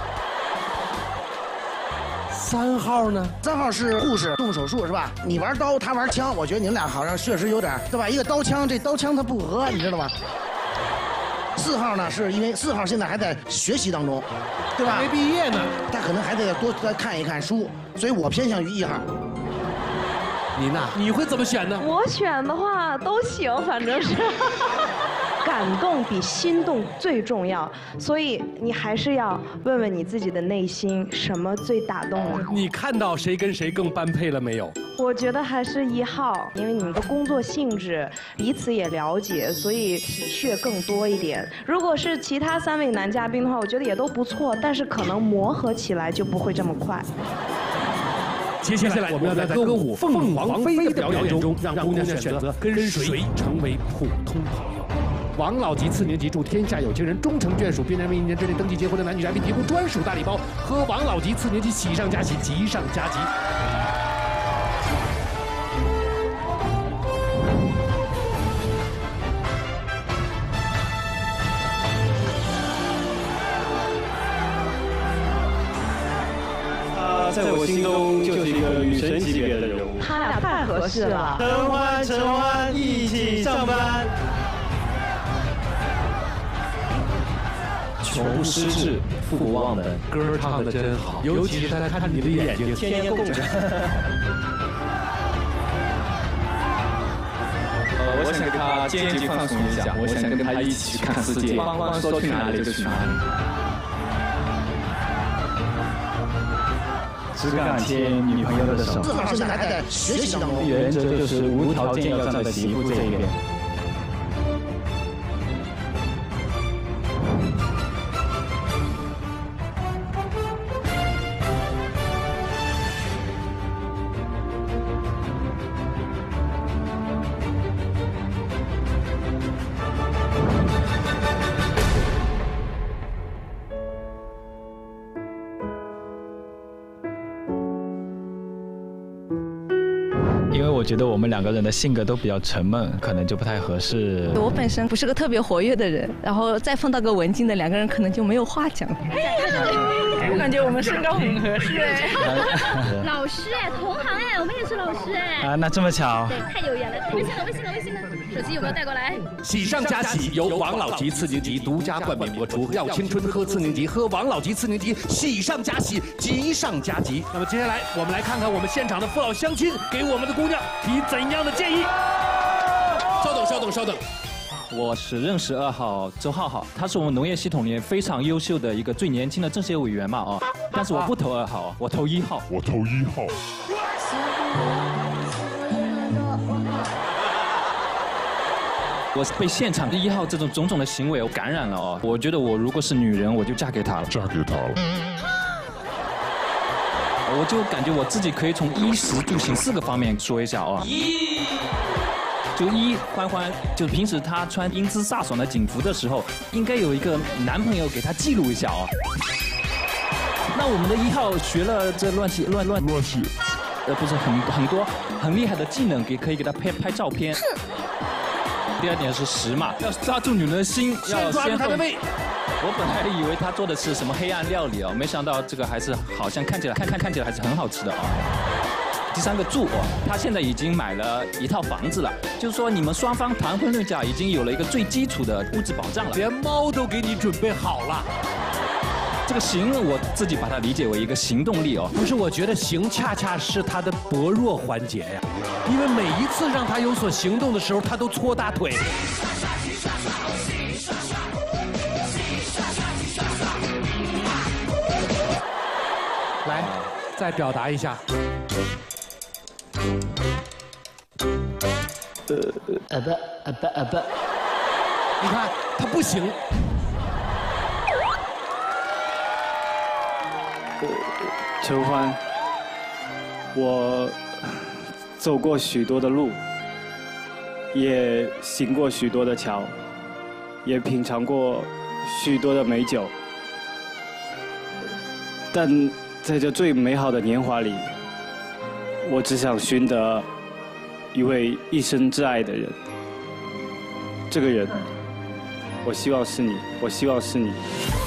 3号呢 ？3号是护士，动手术是吧？你玩刀，他玩枪，我觉得你们俩好像确实有点，对吧？一个刀枪，这刀枪它不合，你知道吗？4号呢，是因为4号现在还在学习当中，对吧？ 没毕业呢， 他可能还得多看一看书，所以我偏向于1号。 你呢？你会怎么选呢？ 我选的话都行，反正是。感动比心动最重要，所以你还是要问问你自己的内心，什么最打动你？ 你看到谁跟谁更般配了没有？ 我觉得还是1号，因为你们的工作性质彼此也了解，所以体恤更多一点。如果是其他3位男嘉宾的话，我觉得也都不错，但是可能磨合起来就不会这么快。 接下来我们要在歌舞《凤凰飞》的表演中，让姑娘选择跟谁成为普通朋友。王老吉4年级祝天下有情人终成眷属，并为1年之内登记结婚的男女嘉宾提供专属大礼包，和王老吉4年级喜上加喜，吉上加吉。 在我心中就是一个女神级别的人物。 他俩太合适了。 陈欢，一起上班。 穷不失志，富不忘本。 歌唱的真好，尤其是他看你的眼睛， 天天供着。 我想跟他兼职放松一下，我想跟他一起去看世界，汪汪说去哪里就去哪里。 只敢牵女朋友的手。 4号现在还在学习当中。 原则就是无条件要站在媳妇这一边。 因为我觉得我们2个人的性格都比较沉闷，可能就不太合适。 我本身不是个特别活跃的人，然后再碰到个文静的，2个人可能就没有话讲。我感觉我们身高很合适哎。 老师哎，同行哎，我们也是老师哎。 啊，那这么巧。 对，太有缘了。微信呢？手机有没有带过来？ 喜上加喜由王老吉4年级独家冠名播出，要青春喝4年级，喝王老吉4年级，喜上加喜，吉上加吉。那么接下来我们来看看我们现场的父老乡亲给我们的姑娘提怎样的建议。稍等。 我是认识2号周浩浩，他是我们农业系统里面非常优秀的一个最年轻的政协委员嘛但是我不投2号，我投1号。 我投1号。 我被现场1号这种种种的行为感染了我觉得我如果是女人，我就嫁给他了。我就感觉我自己可以从衣食住行4个方面说一下就欢欢，就平时她穿英姿飒爽的警服的时候，应该有一个男朋友给她记录一下那我们的1号学了这乱七，不是很多很厉害的技能，可以给他拍照片。第二点是时嘛，要抓住女人的心，要抓住她的胃。 我本来以为他做的是什么黑暗料理哦，没想到这个还是好像看起来还是很好吃的哦。第3个住哦，他现在已经买了一套房子了，就是说你们双方谈婚论嫁已经有了一个最基础的物质保障了， 连猫都给你准备好了。 这个行，我自己把它理解为一个行动力哦。 不是，我觉得行恰恰是他的薄弱环节呀，因为每一次让他有所行动的时候，他都搓大腿。来，再表达一下。你看他不行。 陈欢，我走过许多的路，也行过许多的桥，也品尝过许多的美酒，但在这最美好的年华里，我只想寻得一位一生挚爱的人。这个人，我希望是你，我希望是你。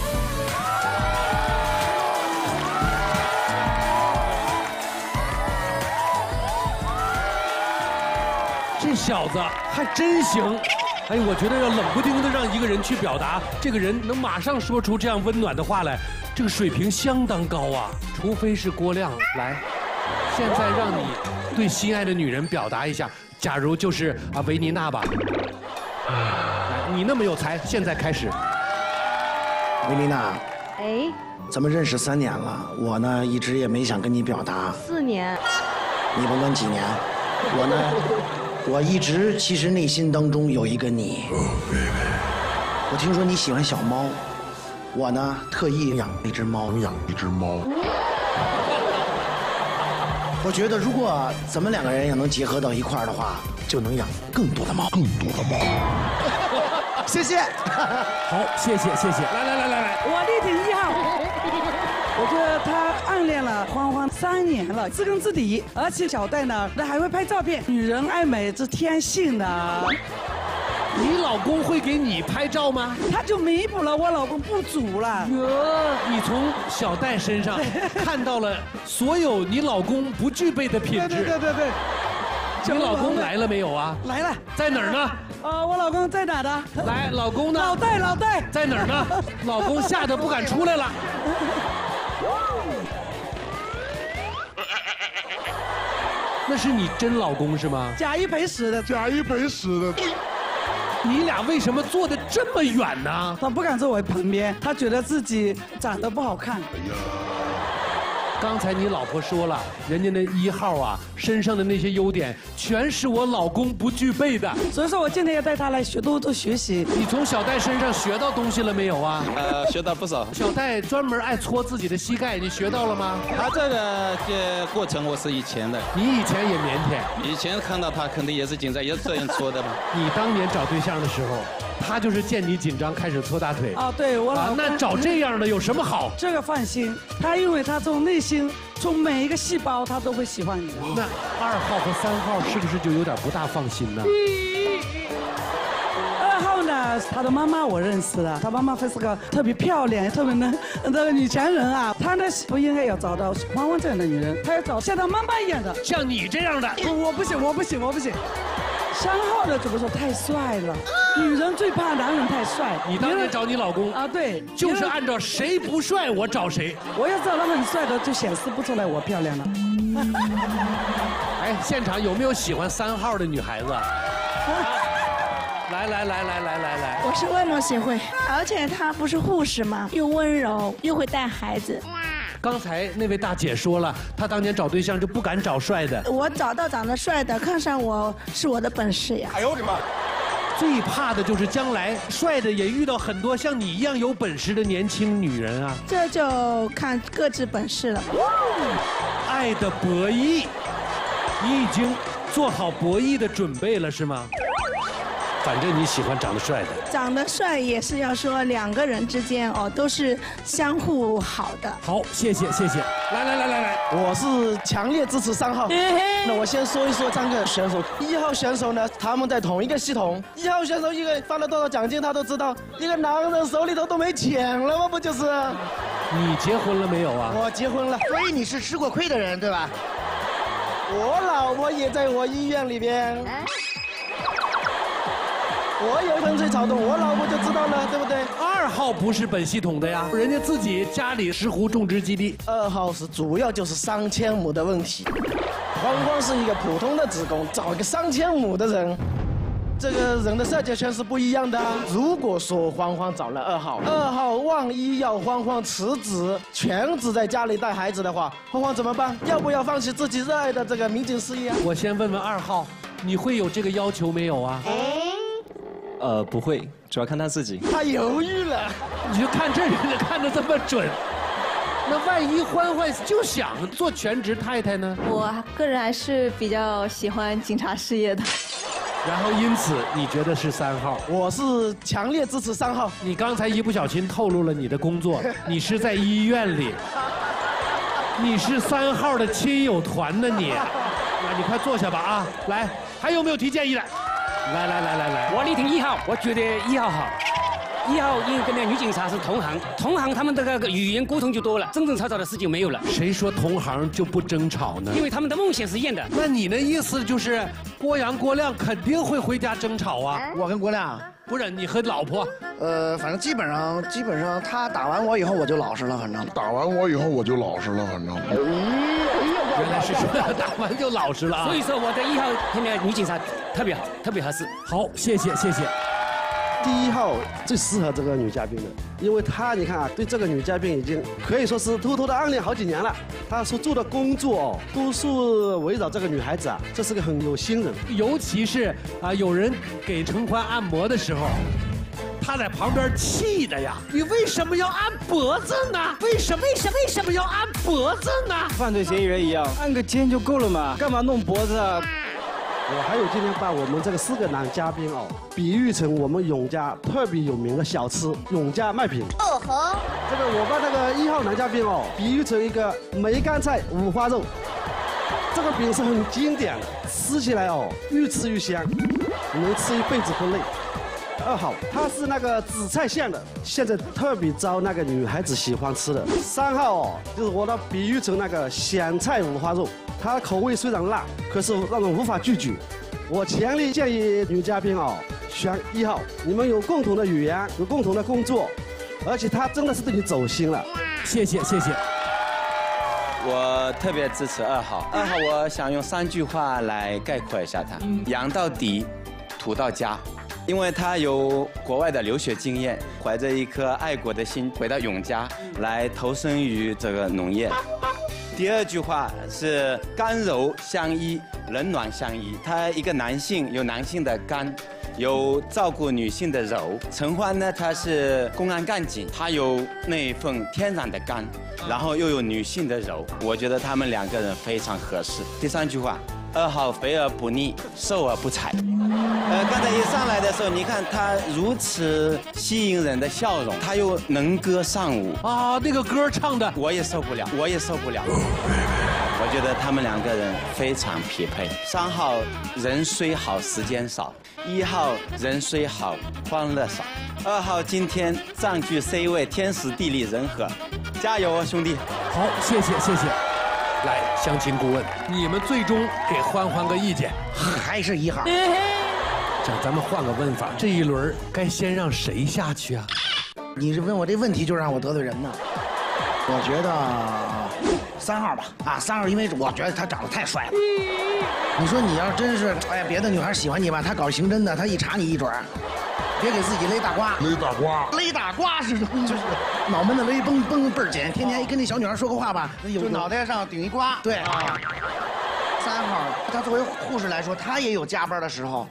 这小子还真行，哎，我觉得要冷不丁的让一个人去表达，这个人能马上说出这样温暖的话来，这个水平相当高啊。除非是郭亮来，现在让你对心爱的女人表达一下，假如就是维妮娜吧，来，你那么有才，现在开始。 维妮娜， 哎， 咱们认识3年了，我呢一直也没想跟你表达。 4年， 你甭管几年，我呢，我一直其实内心当中有一个你。我听说你喜欢小猫，我呢特意养一只猫。我觉得如果咱们2个人也能结合到一块儿的话，就能养更多的猫。谢谢。 好，谢谢。来， 我力挺1号。我觉得他暗恋了欢欢3年了，自根自底，而且小戴呢，那还会拍照片。女人爱美是天性的。 你老公会给你拍照吗？ 他就弥补了我老公不足了。 你从小戴身上看到了所有你老公不具备的品质。 对。 你老公来了没有啊？ 来了。 在哪儿呢？ 我老公在哪呢？ 来，老公呢？ 老戴在哪儿呢？老公吓得不敢出来了。那是你真老公是吗？ 假一赔十的。 你俩为什么坐得这么远呢？ 他不敢坐我旁边，他觉得自己长得不好看。 刚才你老婆说了，人家那1号啊，身上的那些优点，全是我老公不具备的。 所以说我今天要带他来多学习。 你从小戴身上学到东西了没有啊？ 学到不少。 小戴专门爱搓自己的膝盖，你学到了吗？ 他这个过程我是以前的。 你以前也腼腆？ 以前看到他肯定也是紧张，也是这样搓的嘛。 你当年找对象的时候，他就是见你紧张开始搓大腿。 对我老公。 那找这样的有什么好？ 这个放心，他因为他从内心。从每一个细胞，他都会喜欢你的。 那2号和3号是不是就有点不大放心呢 ？2号呢，他的妈妈我认识了，他妈妈是个特别漂亮、特别能那个女强人啊。他呢不应该要找到欢欢这样的女人，他要找像他妈妈一样的， 像你这样的。 我不行。3号的怎么说太帅了？女人最怕男人太帅。 你当年找你老公啊？对， 就是按照谁不帅我找谁。 我要找到很帅的，就显示不出来我漂亮了。 哎，现场有没有喜欢3号的女孩子？来， 我是外貌协会，而且他不是护士吗？又温柔又会带孩子。 刚才那位大姐说了，她当年找对象就不敢找帅的。 我找到长得帅的，看上我是我的本事呀。 哎呦我的妈！最怕的就是将来帅的也遇到很多像你一样有本事的年轻女人啊。 这就看各自本事了。 爱的博弈，你已经做好博弈的准备了是吗？ 反正你喜欢长得帅的。 长得帅也是要说两个人之间哦都是相互好的。 好，谢谢。来， 我是强烈支持3号。那我先说一说3个选手。1号选手呢，他们在同一个系统。1号选手一个发了多少奖金，他都知道。一个男人手里头都没钱了吗？不就是？ 你结婚了没有啊？ 我结婚了，所以你是吃过亏的人，对吧？我老婆也在我医院里边。我有风吹草动，我老婆就知道了，对不对 ？2号不是本系统的呀，人家自己家里石斛种植基地。 2号是主要就是3000亩的问题。欢欢是一个普通的职工，找一个3000亩的人，这个人的社交圈是不一样的啊。如果说欢欢找了2号，2号万一要欢欢辞职，全职在家里带孩子的话，欢欢怎么办？要不要放弃自己热爱的这个民警事业啊？ 我先问问2号，你会有这个要求没有啊？ 不会，主要看他自己。 他犹豫了， 你就看这人家看得这么准，那万一欢欢就想做全职太太呢？ 我个人还是比较喜欢警察事业的。 然后因此你觉得是3号？ 我是强烈支持3号。 你刚才一不小心透露了你的工作，你是在医院里，你是3号的亲友团呢你。那你快坐下吧啊！来，还有没有提建议的？来， 我力挺1号，我觉得1号好。1号因为跟那女警察是同行他们这个语言沟通就多了，争争吵吵的事就没有了。 谁说同行就不争吵呢？ 因为他们的梦想是一样的。 那你的意思就是郭阳、郭亮肯定会回家争吵啊？ 我跟郭亮， 不是你和老婆？ 反正基本上他打完我以后我就老实了，反正。 原来是说打完就老实了啊！ 所以说我的1号跟那女警察特别好，特别合适。 好，谢谢。 第1号最适合这个女嘉宾的，因为她你看啊，对这个女嘉宾已经可以说是偷偷的暗恋好几年了。她所做的工作哦，都是围绕这个女孩子啊，这是个很有心人。 尤其是有人给陈欢按摩的时候，他在旁边气的呀！你为什么要按脖子呢？为什么要按脖子呢？ 犯罪嫌疑人一样，按个肩就够了嘛，干嘛弄脖子啊？ 我还有今天把我们这个4个男嘉宾哦，比喻成我们永嘉特别有名的小吃永嘉麦饼。 哦吼！ 这个我把那个1号男嘉宾哦，比喻成一个梅干菜五花肉。这个饼是很经典的，吃起来哦越吃越香，能吃一辈子不累。2号，它是那个紫菜馅的，现在特别招那个女孩子喜欢吃的。3号哦，就是我的比喻成那个咸菜五花肉，它的口味虽然辣，可是让人无法拒绝。我强烈建议女嘉宾哦，选1号，你们有共同的语言，有共同的工作，而且他真的是对你走心了。 谢谢。 我特别支持2号。2号，我想用3句话来概括一下他：养到底，土到家。因为他有国外的留学经验，怀着一颗爱国的心回到永嘉来投身于这个农业。第2句话是刚柔相依，冷暖相依。他一个男性有男性的刚，有照顾女性的柔。陈欢呢，他是公安干警，他有那一份天然的刚，然后又有女性的柔。我觉得他们2个人非常合适。第3句话，2号肥而不腻，瘦而不柴。刚才一上来的时候，你看他如此吸引人的笑容，他又能歌善舞啊，那个歌唱的我也受不了。我觉得他们2个人非常匹配。3号人虽好，时间少；1号人虽好，欢乐少。2号今天占据 C 位，天时地利人和，加油啊，兄弟！ 好，谢谢。来，相亲顾问，你们最终给欢欢个意见， 还是1号。 这样咱们换个问法，这一轮该先让谁下去啊？ 你是问我这问题就让我得罪人呢？我觉得3号吧，3号，因为我觉得他长得太帅了。你说你要真是，哎呀，别的女孩喜欢你吧，他搞刑侦的，他一查你一准，别给自己勒大瓜。勒大瓜是就是脑门子勒崩倍儿紧，天天跟那小女孩说个话吧，就脑袋上顶一瓜。对啊。3号，他作为护士来说，他也有加班的时候。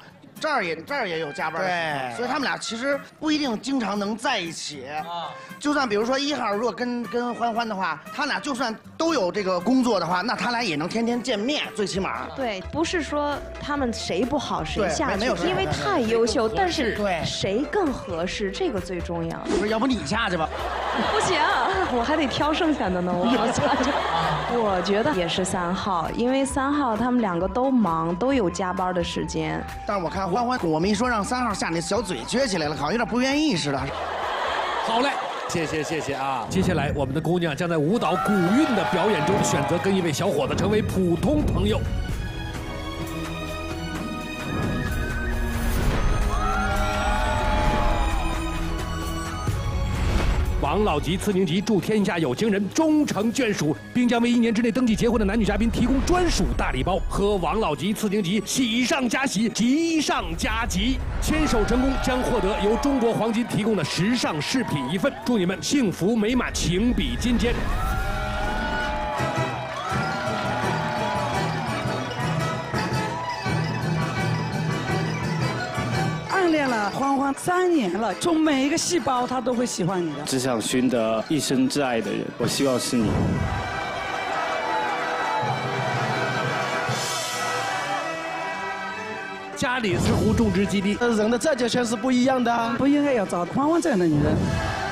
这儿也有加班的时候，所以他们俩其实不一定经常能在一起。就算比如说1号如果跟欢欢的话，他俩就算都有这个工作的话，那他俩也能天天见面，最起码。 对，不是说他们谁不好谁下去，因为太优秀，但是谁更合适，这个最重要。 不是，要不你下去吧？ 不行，我还得挑剩下的呢，我下去。我觉得也是3号，因为3号他们2个都忙，都有加班的时间。 但是我看欢欢，我们一说让3号下，那小嘴撅起来了，好像有点不愿意似的。 好嘞。谢谢啊！接下来，我们的姑娘将在舞蹈古韵的表演中选择跟一位小伙子成为普通朋友。王老吉、次宁吉祝天下有情人终成眷属，并将为1年之内登记结婚的男女嘉宾提供专属大礼包，和王老吉、次宁吉喜上加喜，吉上加吉。牵手成功将获得由中国黄金提供的时尚饰品1份，祝你们幸福美满，情比金坚。 暗恋了欢欢3年了，从每一个细胞他都会喜欢你的。 只想寻得一生挚爱的人，我希望是你。 家里似乎种植基地， 人的在界权是不一样的， 不应该要找欢欢这样的女人。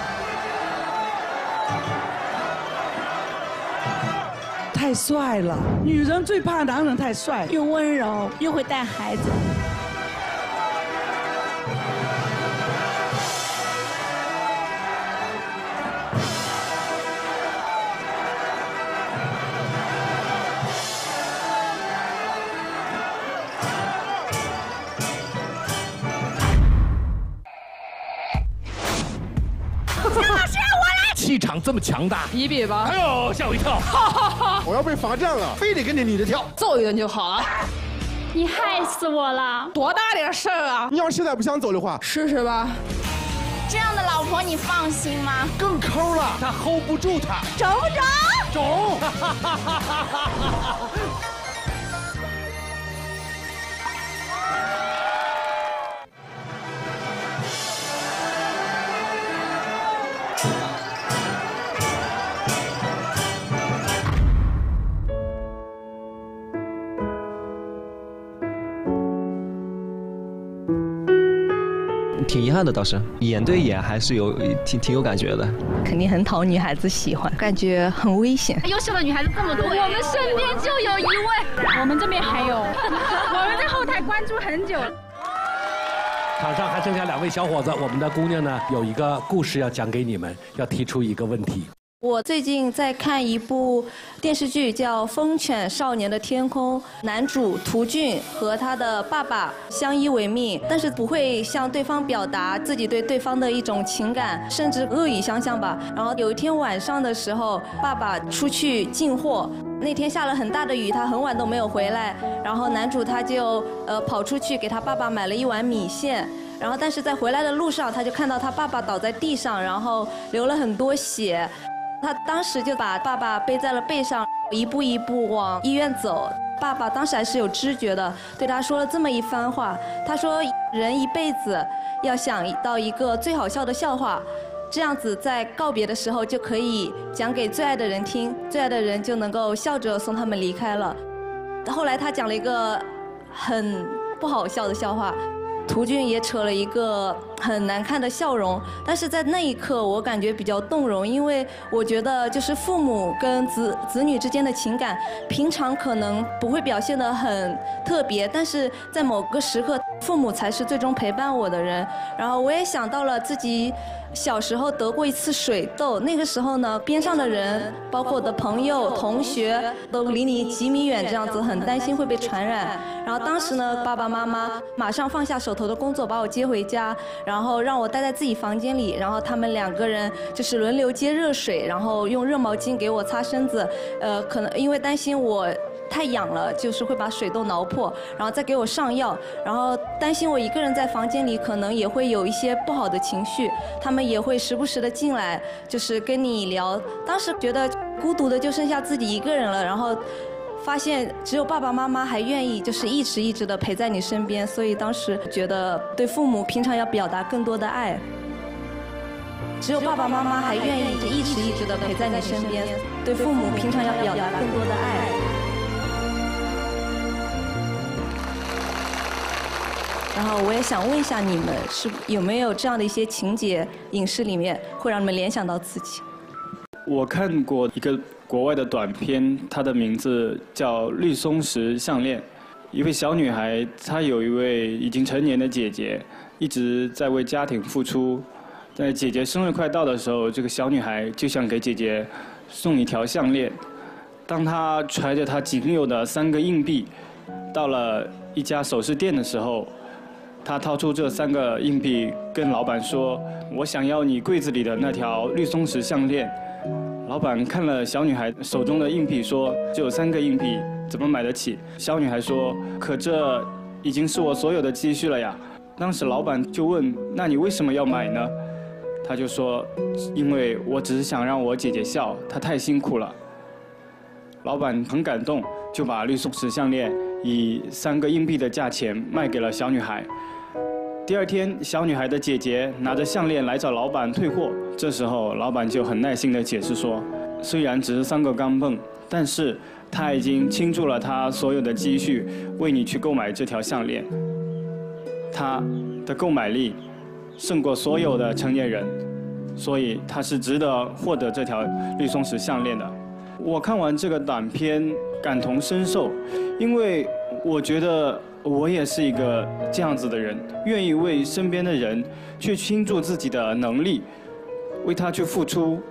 太帅了，女人最怕男人太帅， 又温柔又会带孩子。 气场这么强大， 比比吧。 哎呦，吓我一跳！ 我要被罚站了，非得跟这女的跳， 揍一顿就好了。 你害死我了！ 多大点事儿啊！ 你要是现在不想走的话， 试试吧。 这样的老婆你放心吗？ 更抠了， 他 hold 不住他。 肿不肿？ 肿。 挺遗憾的，倒是眼对眼还是有挺有感觉的。 肯定很讨女孩子喜欢，感觉很危险。 优秀的女孩子这么多，我们身边就有一位，我们这边还有，我们在后台关注很久。 场上还剩下2位小伙子，我们的姑娘呢有一个故事要讲给你们，要提出一个问题。 我最近在看一部电视剧，叫《风犬少年的天空》，男主涂俊和他的爸爸相依为命，但是不会向对方表达自己对对方的一种情感，甚至恶语相向吧。然后有一天晚上的时候，爸爸出去进货，那天下了很大的雨，他很晚都没有回来，然后男主他就跑出去给他爸爸买了1碗米线。然后，但是在回来的路上，他就看到他爸爸倒在地上，然后流了很多血。他当时就把爸爸背在了背上，一步一步往医院走。爸爸当时还是有知觉的，对他说了这么一番话。他说：“人一辈子要想到一个最好笑的笑话，这样子在告别的时候就可以讲给最爱的人听，最爱的人就能够笑着送他们离开了。”后来他讲了一个很不好笑的笑话。涂俊也扯了一个很难看的笑容，但是在那一刻我感觉比较动容，因为我觉得就是父母跟子女之间的情感，平常可能不会表现得很特别，但是在某个时刻，父母才是最终陪伴我的人。然后我也想到了自己小时候得过一次水痘，那个时候呢，边上的人，包括我的朋友、同学，都离你几米远，这样子很担心会被传染。然后当时呢，爸爸妈妈马上放下手头的工作，把我接回家，然后让我待在自己房间里，然后他们2个人就是轮流接热水，然后用热毛巾给我擦身子，可能因为担心我太痒了，就是会把水痘挠破，然后再给我上药，然后担心我一个人在房间里可能也会有一些不好的情绪，他们也会时不时的进来，就是跟你聊。当时觉得孤独的就剩下自己一个人了，然后发现只有爸爸妈妈还愿意就是一直的陪在你身边，所以当时觉得对父母平常要表达更多的爱。只有爸爸妈妈还愿意一直的陪在你身边，对父母平常要表达更多的爱。然后我也想问一下你们，有没有这样的一些情节，影视里面会让你们联想到自己？ 我看过一个国外的短片，它的名字叫《绿松石项链》。一位小女孩，她有一位已经成年的姐姐，一直在为家庭付出。在姐姐生日快到的时候，这个小女孩就想给姐姐送一条项链。当她揣着她仅有的3个硬币，到了一家首饰店的时候，她掏出这3个硬币，跟老板说：“我想要你柜子里的那条绿松石项链。”老板看了小女孩手中的硬币，说：“只有3个硬币，怎么买得起？”小女孩说：“可这已经是我所有的积蓄了呀。”当时老板就问：“那你为什么要买呢？”她就说：“因为我只是想让我姐姐笑，她太辛苦了。”老板很感动，就把绿松石项链以3个硬币的价钱卖给了小女孩。第2天，小女孩的姐姐拿着项链来找老板退货。这时候，老板就很耐心地解释说，虽然只是3个钢镚，但是他已经倾注了他所有的积蓄，为你去购买这条项链。他的购买力胜过所有的成年人，所以他是值得获得这条绿松石项链的。我看完这个短片，感同身受，因为我觉得我也是一个这样子的人，愿意为身边的人去倾注自己的能力，为他去付出。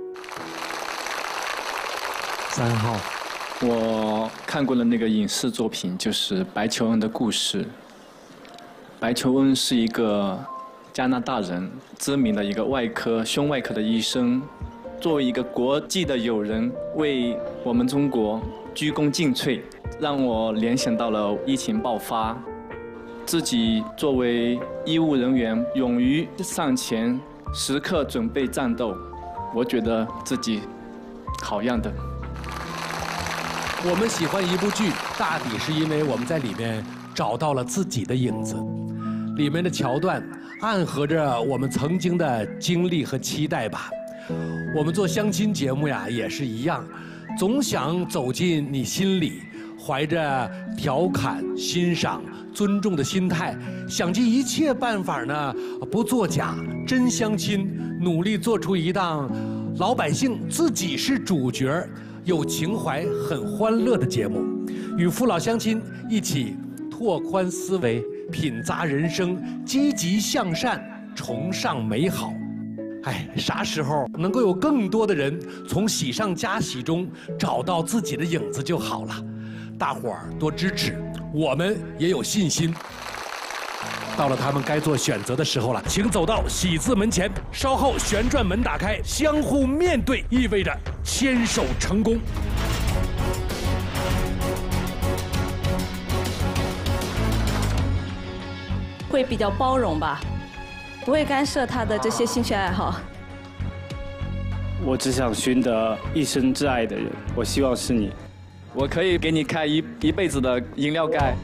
3号，我看过的那个影视作品就是白求恩的故事。白求恩是一个加拿大人，知名的一个胸外科的医生，作为一个国际的友人，为我们中国鞠躬尽瘁，让我联想到了疫情爆发，自己作为医务人员勇于上前，时刻准备战斗，我觉得自己好样的。 我们喜欢一部剧，大抵是因为我们在里面找到了自己的影子，里面的桥段暗合着我们曾经的经历和期待吧。我们做相亲节目呀，也是一样，总想走进你心里，怀着调侃、欣赏、尊重的心态，想尽一切办法呢，不作假，真相亲，努力做出一档老百姓自己是主角、有情怀、很欢乐的节目，与父老乡亲一起拓宽思维，品咂人生，积极向善，崇尚美好。哎，啥时候能够有更多的人从喜上加喜中找到自己的影子就好了。大伙儿多支持，我们也有信心。到了他们该做选择的时候了，请走到喜字门前，稍后旋转门打开，相互面对意味着牵手成功。 会比较包容吧，不会干涉他的这些兴趣爱好。 我只想寻得一生挚爱的人，我希望是你。 我可以给你开一辈子的饮料盖。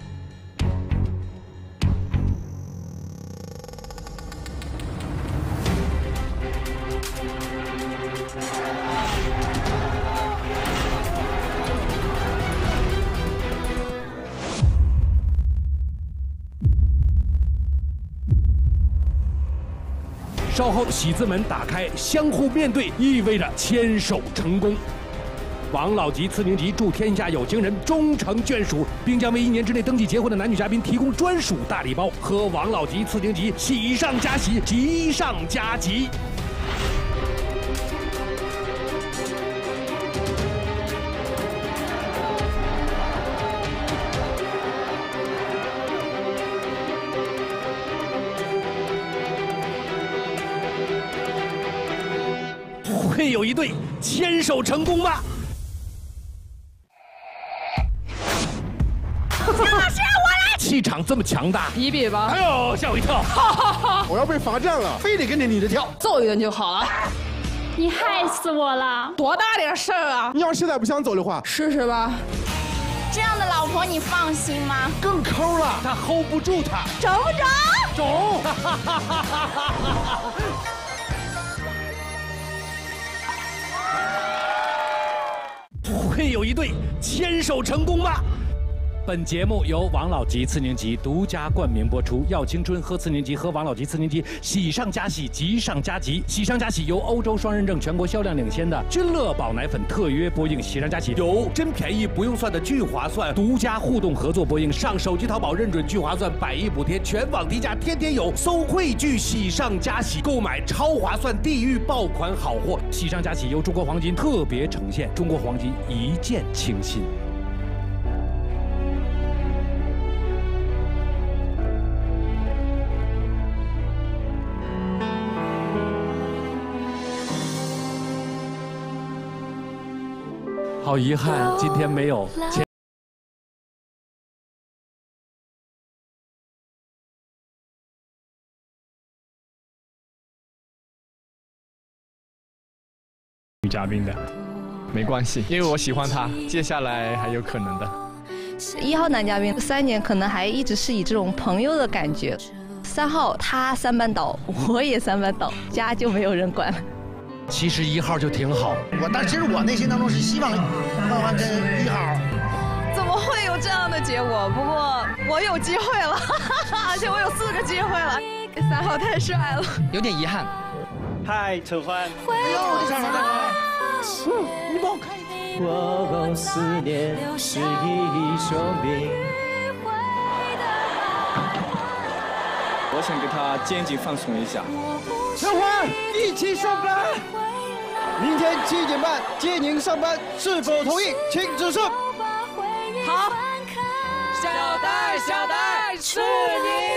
稍后喜字门打开，相互面对意味着牵手成功。王老吉、次宁吉祝天下有情人终成眷属，并将为1年之内登记结婚的男女嘉宾提供专属大礼包，和王老吉、次宁吉喜上加喜，吉上加吉。会有一对牵手成功吗？ 老师，我来！ 气场这么强大， 比比吧。 哎呦，吓我一跳！ 我要被罚站了，非得跟那女的跳， 揍一顿就好了。 你害死我了！ 多大点事儿啊！ 你要现在不想走的话， 试试吧。 这样的老婆你放心吗？ 更抠了， 他 hold 不住他。 肿不肿？ 肿。 会有一对牵手成功吗？本节目由王老吉次年级独家冠名播出，耀青春喝次年级，喝王老吉次年级，喜上加喜，吉上加吉。喜上加喜由欧洲双认证、全国销量领先的君乐宝奶粉特约播映。喜上加喜有真便宜不用算的聚划算独家互动合作播映，上手机淘宝认准聚划算100亿补贴，全网低价天天有，搜汇聚喜上加喜购买超划算地域爆款好货。喜上加喜由中国黄金特别呈现，中国黄金一见倾心。好遗憾，今天没有女嘉宾的，没关系，因为我喜欢她，接下来还有可能的。 1号男嘉宾3年可能还一直是以这种朋友的感觉。3号他3班倒，我也3班倒，家就没有人管了。 其实1号就挺好， 但其实我内心当中是希望欢欢跟1号。 怎么会有这样的结果？不过我有机会了，而且我有4个机会了。3号太帅了， 有点遗憾。 嗨，陈欢。 哎呦，这上面你帮我看一看。我思念是一种病。 我想给他肩颈放松一下。 陈欢，一起上班。明天7点半接您上班，是否同意？请指示。 好。小戴，是你。